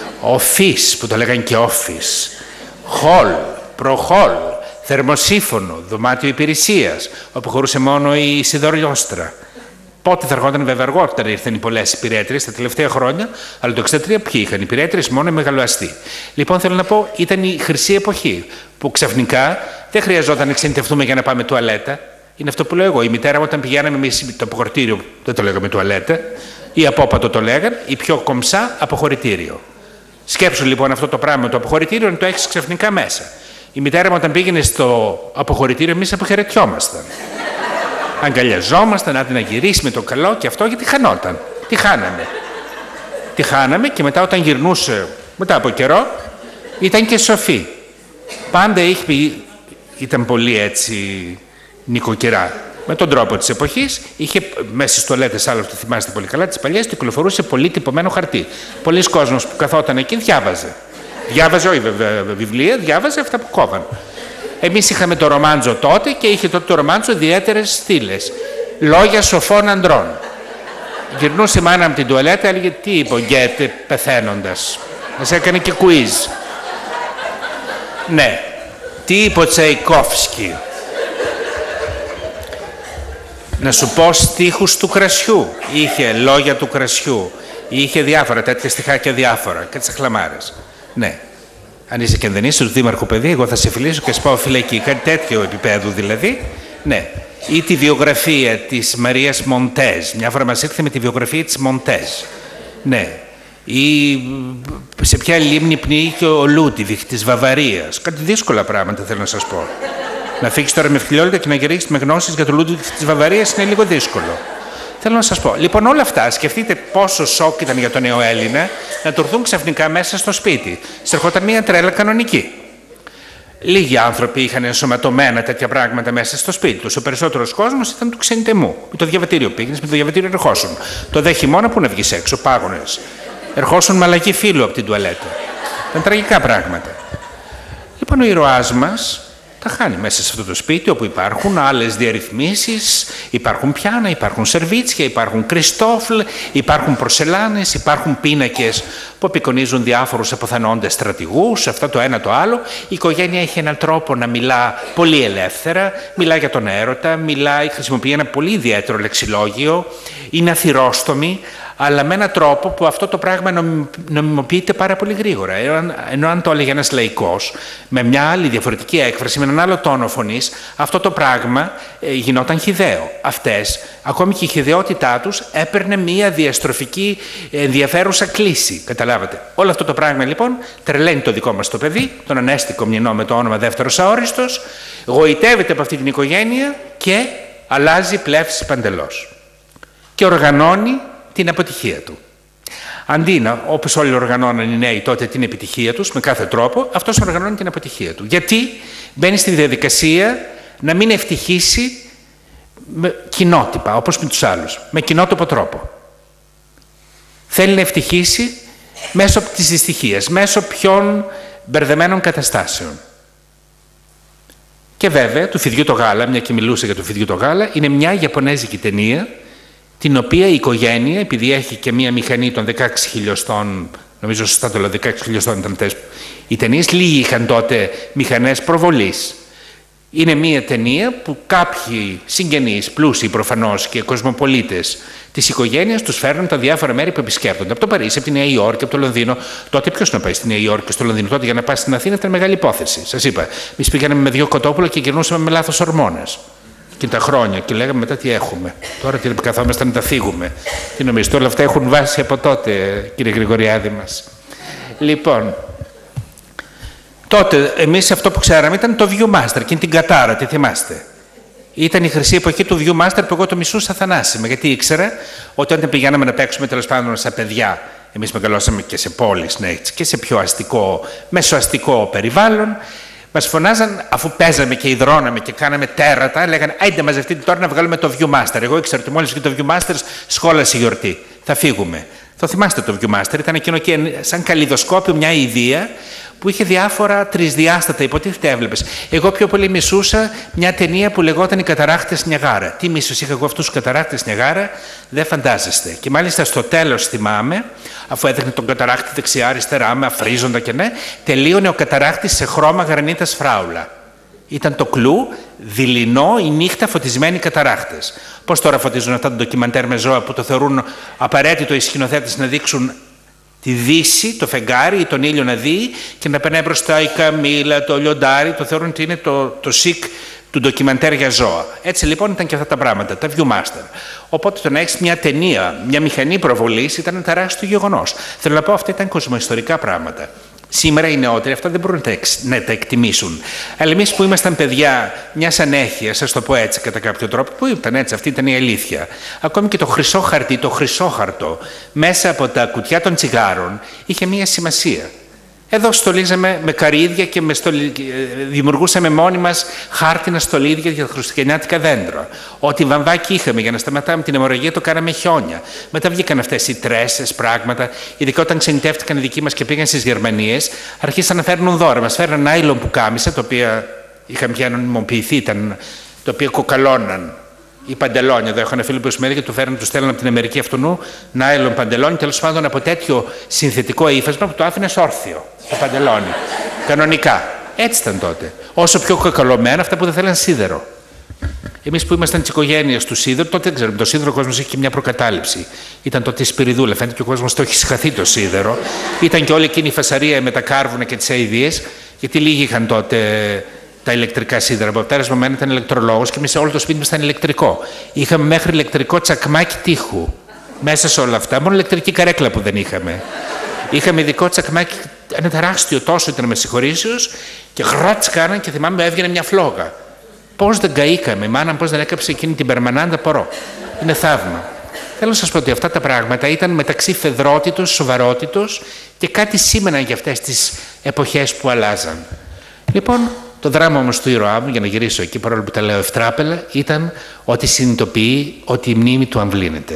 οφίς που το λέγανε και όφις, χολ, προχολ, θερμοσύφωνο, δωμάτιο υπηρεσίας, όπου χωρούσε μόνο η σιδεριόστρα. Πότε θα ερχόταν βέβαια αργότερα, ήρθαν οι πολλές υπηρέτριες τα τελευταία χρόνια, αλλά το 1963 ποιοι είχαν υπηρέτριες, μόνο οι μεγαλοαστοί. Λοιπόν, θέλω να πω, ήταν η χρυσή εποχή που ξαφνικά δεν χρειαζόταν να ξενιτευτούμε για να πάμε τουαλέτα. Είναι αυτό που λέω εγώ. Η μητέρα μου, όταν πηγαίναμε εμείς το αποχωρητήριο, δεν το λέγαμε τουαλέτα, ή απόπατο το λέγαν, ή πιο κομψά αποχωρητήριο. Σκέψου λοιπόν αυτό το πράγμα, το αποχωρητήριο, να το έχεις ξαφνικά μέσα. Η μητέρα μου, όταν πήγαινε στο αποχωρητήριο, εμείς αποχαιρετιόμασταν. Αγκαλιαζόμασταν, άντε να γυρίσει με το καλό και αυτό, γιατί χανόταν. Τι χάναμε? Τι χάναμε και μετά όταν γυρνούσε, μετά από καιρό, ήταν και σοφή. Πάντα ήταν πολύ έτσι νοικοκυρά. Με τον τρόπο της εποχής, είχε μέσα στις τουαλέτες, άλλο το θυμάστε πολύ καλά, τις παλιές, κυκλοφορούσε πολύ τυπωμένο χαρτί. Πολλοί κόσμος που καθόταν εκεί διάβαζε. Διάβαζε, όχι βιβλία, διάβαζε αυτά που κόβαν. Εμείς είχαμε το ρομάντζο τότε και είχε τότε το ρομάντζο ιδιαίτερες στήλες. Λόγια σοφών αντρών. Γυρνούσε η μάνα από την τουαλέτα, έλεγε τι είπε ο Γκέτε πεθαίνοντας. Μας έκανε και quiz. Ναι. Τι είπε ο Τσαϊκόφσκι? Να σου πω στίχους του κρασιού. Είχε λόγια του κρασιού. Είχε διάφορα τέτοια στιχάκια διάφορα. Και τις αχλαμάρες. Ναι. Αν είσαι και αν δεν είσαι του δήμαρχου παιδί, εγώ θα σε φιλήσω και σπάω φυλακή. Κάτι τέτοιο επίπεδο δηλαδή. Ναι. Ή τη βιογραφία της Μαρίας Μοντέζ. Μια φορά μας ήρθε με τη βιογραφία της Μοντέζ. Ναι. Ή σε ποια λίμνη πνίγηκε ο Λούτιβιχ της Βαβαρίας. Κάτι δύσκολα πράγματα θέλω να σας πω. Να φύγεις τώρα με φιλιόλυτα και να γυρίσεις με γνώσεις για το Λούτιβιχ της Βαβαρίας είναι λίγο δύσκολο. Θέλω να σας πω. Λοιπόν, όλα αυτά, σκεφτείτε πόσο σοκ ήταν για τον νέο Έλληνα να του έρθουν ξαφνικά μέσα στο σπίτι. Στερχόταν μια τρέλα κανονική. Λίγοι άνθρωποι είχαν ενσωματωμένα τέτοια πράγματα μέσα στο σπίτι τους. Ο περισσότερος κόσμος ήταν του ξενιτεμού. Με το διαβατήριο πήγαινες, με το διαβατήριο ερχόσουν. Το δε χειμώνα που να βγεις έξω, πάγωνες. Ερχόσουν με αλλαγή φύλου από την τουαλέτα. Ήταν τραγικά πράγματα. Λοιπόν, ο ήρωάς μας τα χάνει μέσα σε αυτό το σπίτι όπου υπάρχουν άλλες διαρρυθμίσεις, υπάρχουν πιάνα, υπάρχουν σερβίτσια, υπάρχουν κριστόφλ, υπάρχουν πορσελάνες, υπάρχουν πίνακες που απεικονίζουν διάφορους αποθανόντες στρατηγούς, αυτό το ένα το άλλο. Η οικογένεια έχει έναν τρόπο να μιλά πολύ ελεύθερα, μιλά για τον έρωτα, χρησιμοποιεί ένα πολύ ιδιαίτερο λεξιλόγιο, είναι αθυρόστομη, αλλά με έναν τρόπο που αυτό το πράγμα νομιμοποιείται πάρα πολύ γρήγορα. Ενώ αν το έλεγε ένας λαϊκός, με μια άλλη διαφορετική έκφραση, με έναν άλλο τόνο φωνής, αυτό το πράγμα γινόταν χυδαίο. Αυτές, ακόμη και η χυδαιότητά τους, έπαιρνε μια διαστροφική ενδιαφέρουσα κλίση. Καταλάβατε. Όλο αυτό το πράγμα λοιπόν τρελαίνει το δικό μας το παιδί, τον ανέστικο μνηνό με το όνομα δεύτερος αόριστος, γοητεύεται από αυτή την οικογένεια και αλλάζει πλεύση παντελώς. Και οργανώνει την αποτυχία του. Αντί να, όπως όλοι οργανώναν οι νέοι τότε την επιτυχία τους, με κάθε τρόπο, αυτός οργανώνει την αποτυχία του. Γιατί μπαίνει στη διαδικασία να μην ευτυχήσει με κοινότυπα, όπως με τους άλλους, με κοινότυπο τρόπο. Θέλει να ευτυχήσει μέσω της δυστυχίας, μέσω ποιων μπερδεμένων καταστάσεων. Και βέβαια, του Φιδιού το γάλα, μια και μιλούσε για το Φιδιού το γάλα, είναι μια ιαπωνέζικη ταινία, την οποία η οικογένεια, επειδή έχει και μία μηχανή των 16 χιλιοστών, νομίζω σωστά το λέω, 16 χιλιοστών ήταν αυτές οι ταινίες, λίγοι είχαν τότε μηχανές προβολής. Είναι μία ταινία που κάποιοι συγγενείς, πλούσιοι προφανώς και κοσμοπολίτες της οικογένειας τους φέρνουν τα διάφορα μέρη που επισκέπτονται. Από το Παρίσι, από τη Νέα Υόρκη, από το Λονδίνο. Τότε ποιος να πάει στη Νέα Υόρκη και στο Λονδίνο? Τότε για να πάει στην Αθήνα ήταν μεγάλη υπόθεση. Σας είπα, εμείς πηγαίναμε με 2 κοτόπουλα και γυρνούσαμε με λάθος ορμόνες. Και τα χρόνια και λέγαμε μετά τι έχουμε. Τώρα τι καθόμαστε να τα φύγουμε. Τι νομίζετε, όλα αυτά έχουν βάσει από τότε, κύριε Γρηγοριάδη μας. Λοιπόν, τότε εμείς αυτό που ξέραμε ήταν το Viewmaster και την κατάρα, τι θυμάστε. Ήταν η χρυσή εποχή του Viewmaster που εγώ το μισούσα θανάσιμα. Γιατί ήξερα ότι όταν πηγαίναμε να παίξουμε τέλος πάντων σαν παιδιά, εμείς μεγαλώσαμε και σε πόλεις, ναι, και σε πιο αστικό, μεσοαστικό περιβάλλον. Μας φωνάζαν, αφού παίζαμε και υδρώναμε και κάναμε τέρατα, λέγανε «Άιντε μαζευτείτε τώρα να βγάλουμε το Viewmaster». Εγώ ήξερα ότι μόλις βγει το Viewmaster, σχόλασε η γιορτή. Θα φύγουμε. Το θυμάστε το Viewmaster, ήταν εκείνο και σαν καλλιδοσκόπιο μια ιδέα που είχε διάφορα τρισδιάστατα, υποτίθεται έβλεπες. Εγώ πιο πολύ μισούσα μια ταινία που λεγόταν «Οι Καταράχτες Νιαγάρα». Τι μίσος είχα εγώ αυτούς τους Καταράχτες Νιαγάρα, δεν φαντάζεστε. Και μάλιστα στο τέλος θυμάμαι, αφού έδειχνε τον καταράκτη δεξιά-αριστερά με αφρίζοντα και ναι, τελείωνε ο καταράκτης σε χρώμα γρανίτας φράουλα. Ήταν το κλου, δειλινό, η νύχτα φωτισμένοι καταράχτες. Πώς τώρα φωτίζουν αυτά τα ντοκιμαντέρ με ζώα που το θεωρούν απαραίτητο οι σκηνοθέτες να δείξουν τη δύση, το φεγγάρι ή τον ήλιο να δει και να περνάει μπροστά η καμήλα, το λιοντάρι, το θεωρούν ότι είναι το σικ του ντοκιμαντέρ για ζώα. Έτσι λοιπόν ήταν και αυτά τα πράγματα, τα Viewmaster. Οπότε το να έχεις μια ταινία, μια μηχανή προβολής ήταν ένα τεράστιο γεγονός. Θέλω να πω, αυτά ήταν κοσμοϊστορικά πράγματα. Σήμερα οι νεότεροι αυτά δεν μπορούν να τα εκτιμήσουν. Αλλά εμείς που ήμασταν παιδιά μιας ανέχειας, ας το πω έτσι κατά κάποιο τρόπο, που ήταν έτσι, αυτή ήταν η αλήθεια. Ακόμη και το χρυσό χαρτί, το χρυσόχαρτο, μέσα από τα κουτιά των τσιγάρων, είχε μία σημασία. Εδώ στολίζαμε με καρύδια και δημιουργούσαμε μόνοι μας χάρτινα στολίδια για τα χριστουγεννιάτικα δέντρα. Ό,τι βαμβάκι είχαμε για να σταματάμε την αιμορραγία το κάναμε χιόνια. Μετά βγήκαν αυτές οι τρέσσες πράγματα, ειδικά όταν ξενιτεύτηκαν οι δικοί μας και πήγαν στις Γερμανίες, αρχίσαν να φέρνουν δώρα. Μας φέρναν νάιλον πουκάμισα, τα οποία είχαν πια νομιμοποιηθεί, τα οποία κοκαλώναν. Οι παντελόνια, εδώ έχω ένα φίλο που σου έλεγε, του στέλναν από την Αμερική αυτού νάιλον παντελόνι, τέλος πάντων από τέτοιο συνθετικό ύφασμα που το άφηνε όρθιο το παντελόνι. Κανονικά. Έτσι ήταν τότε. Όσο πιο κοκαλωμένα, αυτά που δεν θέλαν σίδερο. Εμείς που ήμασταν τη οικογένεια του σίδερου, τότε δεν ξέρουμε. Το σίδερο ο κόσμος είχε και μια προκατάληψη. Ήταν τότε η σπυριδούλα. Φαίνεται και ο κόσμος το έχει συχαθεί το σίδερο. Ήταν και όλη εκείνη η φασαρία με τα κάρβουνα και τις αηδίες, γιατί λίγοι είχαν τότε τα ηλεκτρικά σίδερα. Από πέρασμα μένα ήταν ηλεκτρολόγος και εμείς όλο το σπίτι μας ήταν ηλεκτρικό. Είχαμε μέχρι ηλεκτρικό τσακμάκι τείχου. Μέσα σε όλα αυτά, μόνο ηλεκτρική καρέκλα που δεν είχαμε. Είχαμε ειδικό τσακμάκι, ένα τεράστιο τόσο ήταν με συγχωρήσεως και γράτς κάναν και θυμάμαι έβγαινε μια φλόγα. Πώς δεν καήκαμε, η μάνα πώς δεν έκαψε εκείνη την περμανάντα πορώ. Είναι θαύμα. Θέλω να σας πω ότι αυτά τα πράγματα ήταν μεταξύ φεδρότητος, σοβαρότητος και κάτι σήμαιναν για αυτές τις εποχές που αλλάζαν. Λοιπόν, το δράμα όμως του ήρωά μου, για να γυρίσω εκεί παρόλο που τα λέω ευτράπελα, ήταν ότι συνειδητοποιεί ότι η μνήμη του αμβλύνεται.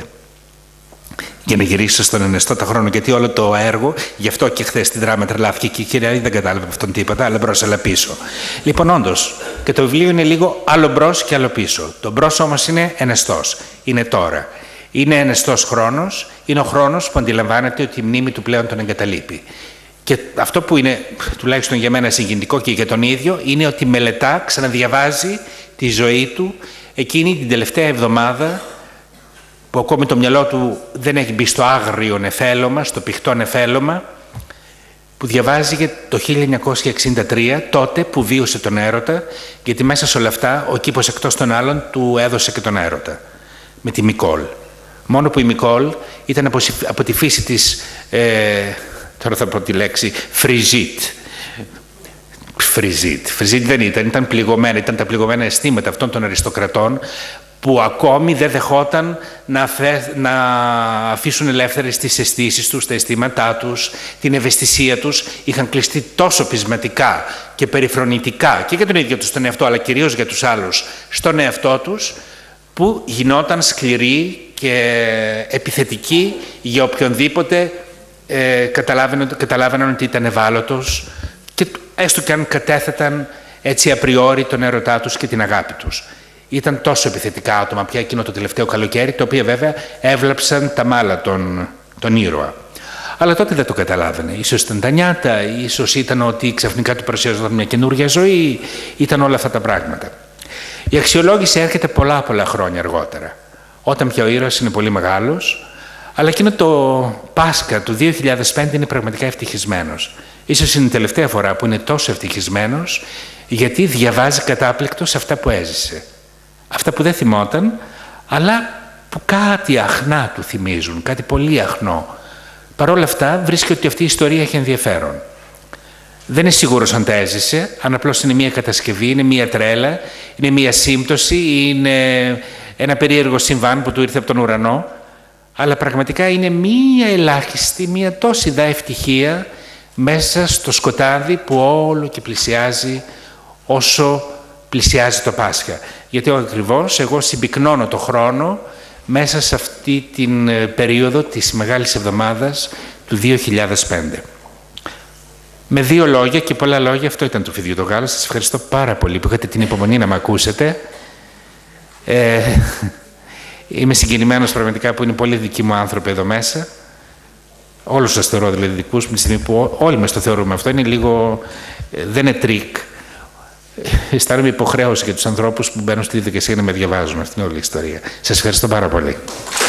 Για να γυρίσω στον ενεστώτα χρόνο, γιατί όλο το έργο, γι' αυτό και χθες τη δράμα τρελάθηκε και η κυρία δεν κατάλαβε αυτόν τίποτα, αλλά μπρος, αλλά πίσω. Λοιπόν, όντως, και το βιβλίο είναι λίγο άλλο μπρος και άλλο πίσω. Το μπρος όμως είναι ενεστός, είναι τώρα. Είναι ενεστός χρόνος, είναι ο χρόνος που αντιλαμβάνεται ότι η μνήμη του πλέον τον εγκαταλείπει. Και αυτό που είναι, τουλάχιστον για μένα, συγκινητικό και για τον ίδιο, είναι ότι μελετά, ξαναδιαβάζει τη ζωή του εκείνη την τελευταία εβδομάδα, που ακόμη το μυαλό του δεν έχει μπει στο άγριο νεφέλωμα, στο πηχτό νεφέλωμα, που διαβάζει για το 1963, τότε που βίωσε τον έρωτα, γιατί μέσα σε όλα αυτά ο κήπος εκτός των άλλων του έδωσε και τον έρωτα, με τη Μικόλ. Μόνο που η Μικόλ ήταν από τη φύση της, τώρα θα πω τη λέξη, φριζίτ. Φριζίτ δεν ήταν πληγωμένα, ήταν τα πληγωμένα αισθήματα αυτών των αριστοκρατών, που ακόμη δεν δεχόταν να αφήσουν ελεύθερες τις αισθήσεις τους, τα αισθήματά τους, την ευαισθησία τους. Είχαν κλειστεί τόσο πεισματικά και περιφρονητικά και για τον ίδιο τους τον εαυτό, αλλά κυρίως για τους άλλους, στον εαυτό τους, που γινόταν σκληροί και επιθετικοί για οποιονδήποτε καταλάβαιναν ότι ήταν ευάλωτος, και έστω και αν κατέθεταν έτσι απριόρι τον έρωτά τους και την αγάπη τους. Ήταν τόσο επιθετικά άτομα πια εκείνο το τελευταίο καλοκαίρι, τα οποία βέβαια έβλαψαν τα μάλα τον ήρωα. Αλλά τότε δεν το καταλάβαινε. Ίσως ήταν τα νιάτα, ίσως ήταν ότι ξαφνικά του παρουσιάζονταν μια καινούργια ζωή, ήταν όλα αυτά τα πράγματα. Η αξιολόγηση έρχεται πολλά χρόνια αργότερα, όταν πια ο ήρωας είναι πολύ μεγάλος, αλλά εκείνο το Πάσχα του 2005 είναι πραγματικά ευτυχισμένος. Ίσως είναι η τελευταία φορά που είναι τόσο ευτυχισμένος, γιατί διαβάζει κατάπληκτος αυτά που έζησε. Αυτά που δεν θυμόταν, αλλά που κάτι αχνά του θυμίζουν, κάτι πολύ αχνό. Παρ' όλα αυτά βρίσκει ότι αυτή η ιστορία έχει ενδιαφέρον. Δεν είναι σίγουρος αν τα έζησε, αν απλώς είναι μία κατασκευή, είναι μία τρέλα, είναι μία σύμπτωση, είναι ένα περίεργο συμβάν που του ήρθε από τον ουρανό, αλλά πραγματικά είναι μία ελάχιστη, μία τόση δα ευτυχία μέσα στο σκοτάδι που όλο και πλησιάζει όσο πλησιάζει το Πάσχα. Γιατί ακριβώς εγώ συμπυκνώνω το χρόνο μέσα σε αυτή την περίοδο της Μεγάλης Εβδομάδας του 2005. Με 2 λόγια και πολλά λόγια, αυτό ήταν το Φιδιού το Γάλλο. Σας ευχαριστώ πάρα πολύ που είχατε την υπομονή να με ακούσετε. Είμαι συγκινημένος πραγματικά που είναι πολύ δικοί μου άνθρωποι εδώ μέσα. Όλους σας θεωρώ δηλαδή δικούς μου, τη στιγμή που όλοι μας το θεωρούμε αυτό. Είναι λίγο, δεν είναι τρίκ. Αισθάνομαι υποχρέωση για τους ανθρώπους που μπαίνουν στη διαδικασία να με διαβάζουν. Αυτή είναι όλη η ιστορία. Σας ευχαριστώ πάρα πολύ.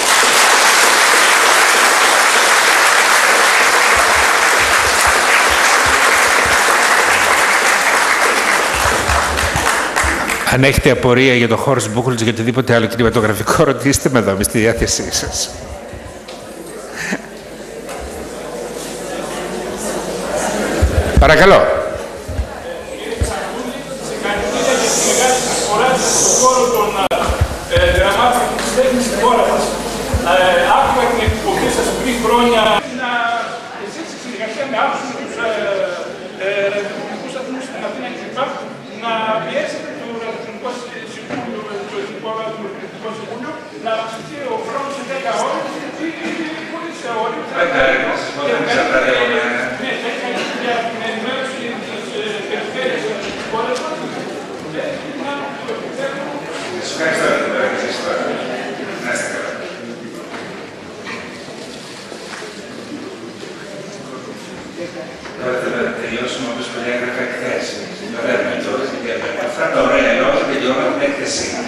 Αν έχετε απορία για το Horace Buchholz ή οτιδήποτε άλλο κινηματογραφικό, ρωτήστε με εδώ, είμαι στη διάθεσή σας. Παρακαλώ. Άκουγα την εκπομπή σας πριν χρόνια εσείς σε συνεργασία με άλλους ραδιοφωνικούς σταθμούς στην Αθήνα κλπ. Να πιέσετε το ραδιοφωνικό συμβούλιο, το Εθνικό Ραδιοφωνικό Συμβούλιο, να αυξηθεί ο χρόνος σε 10 ώρες ή χωρίς όριο. Να σας πω, δεν ξαπαραίωνε. Ναι, θα είχα για την ενημέρωση της περιφέρειας της χώρας μας και να το επιθέτω. Σας ευχαριστώ για την παρακολουθήση τώρα. Να είστε καλά. Τώρα θα τελειώσουμε όπως πολύ έγραφα εκθέσεις. Αυτά τα ωραία λόγια τελειώνω την έκθεσή.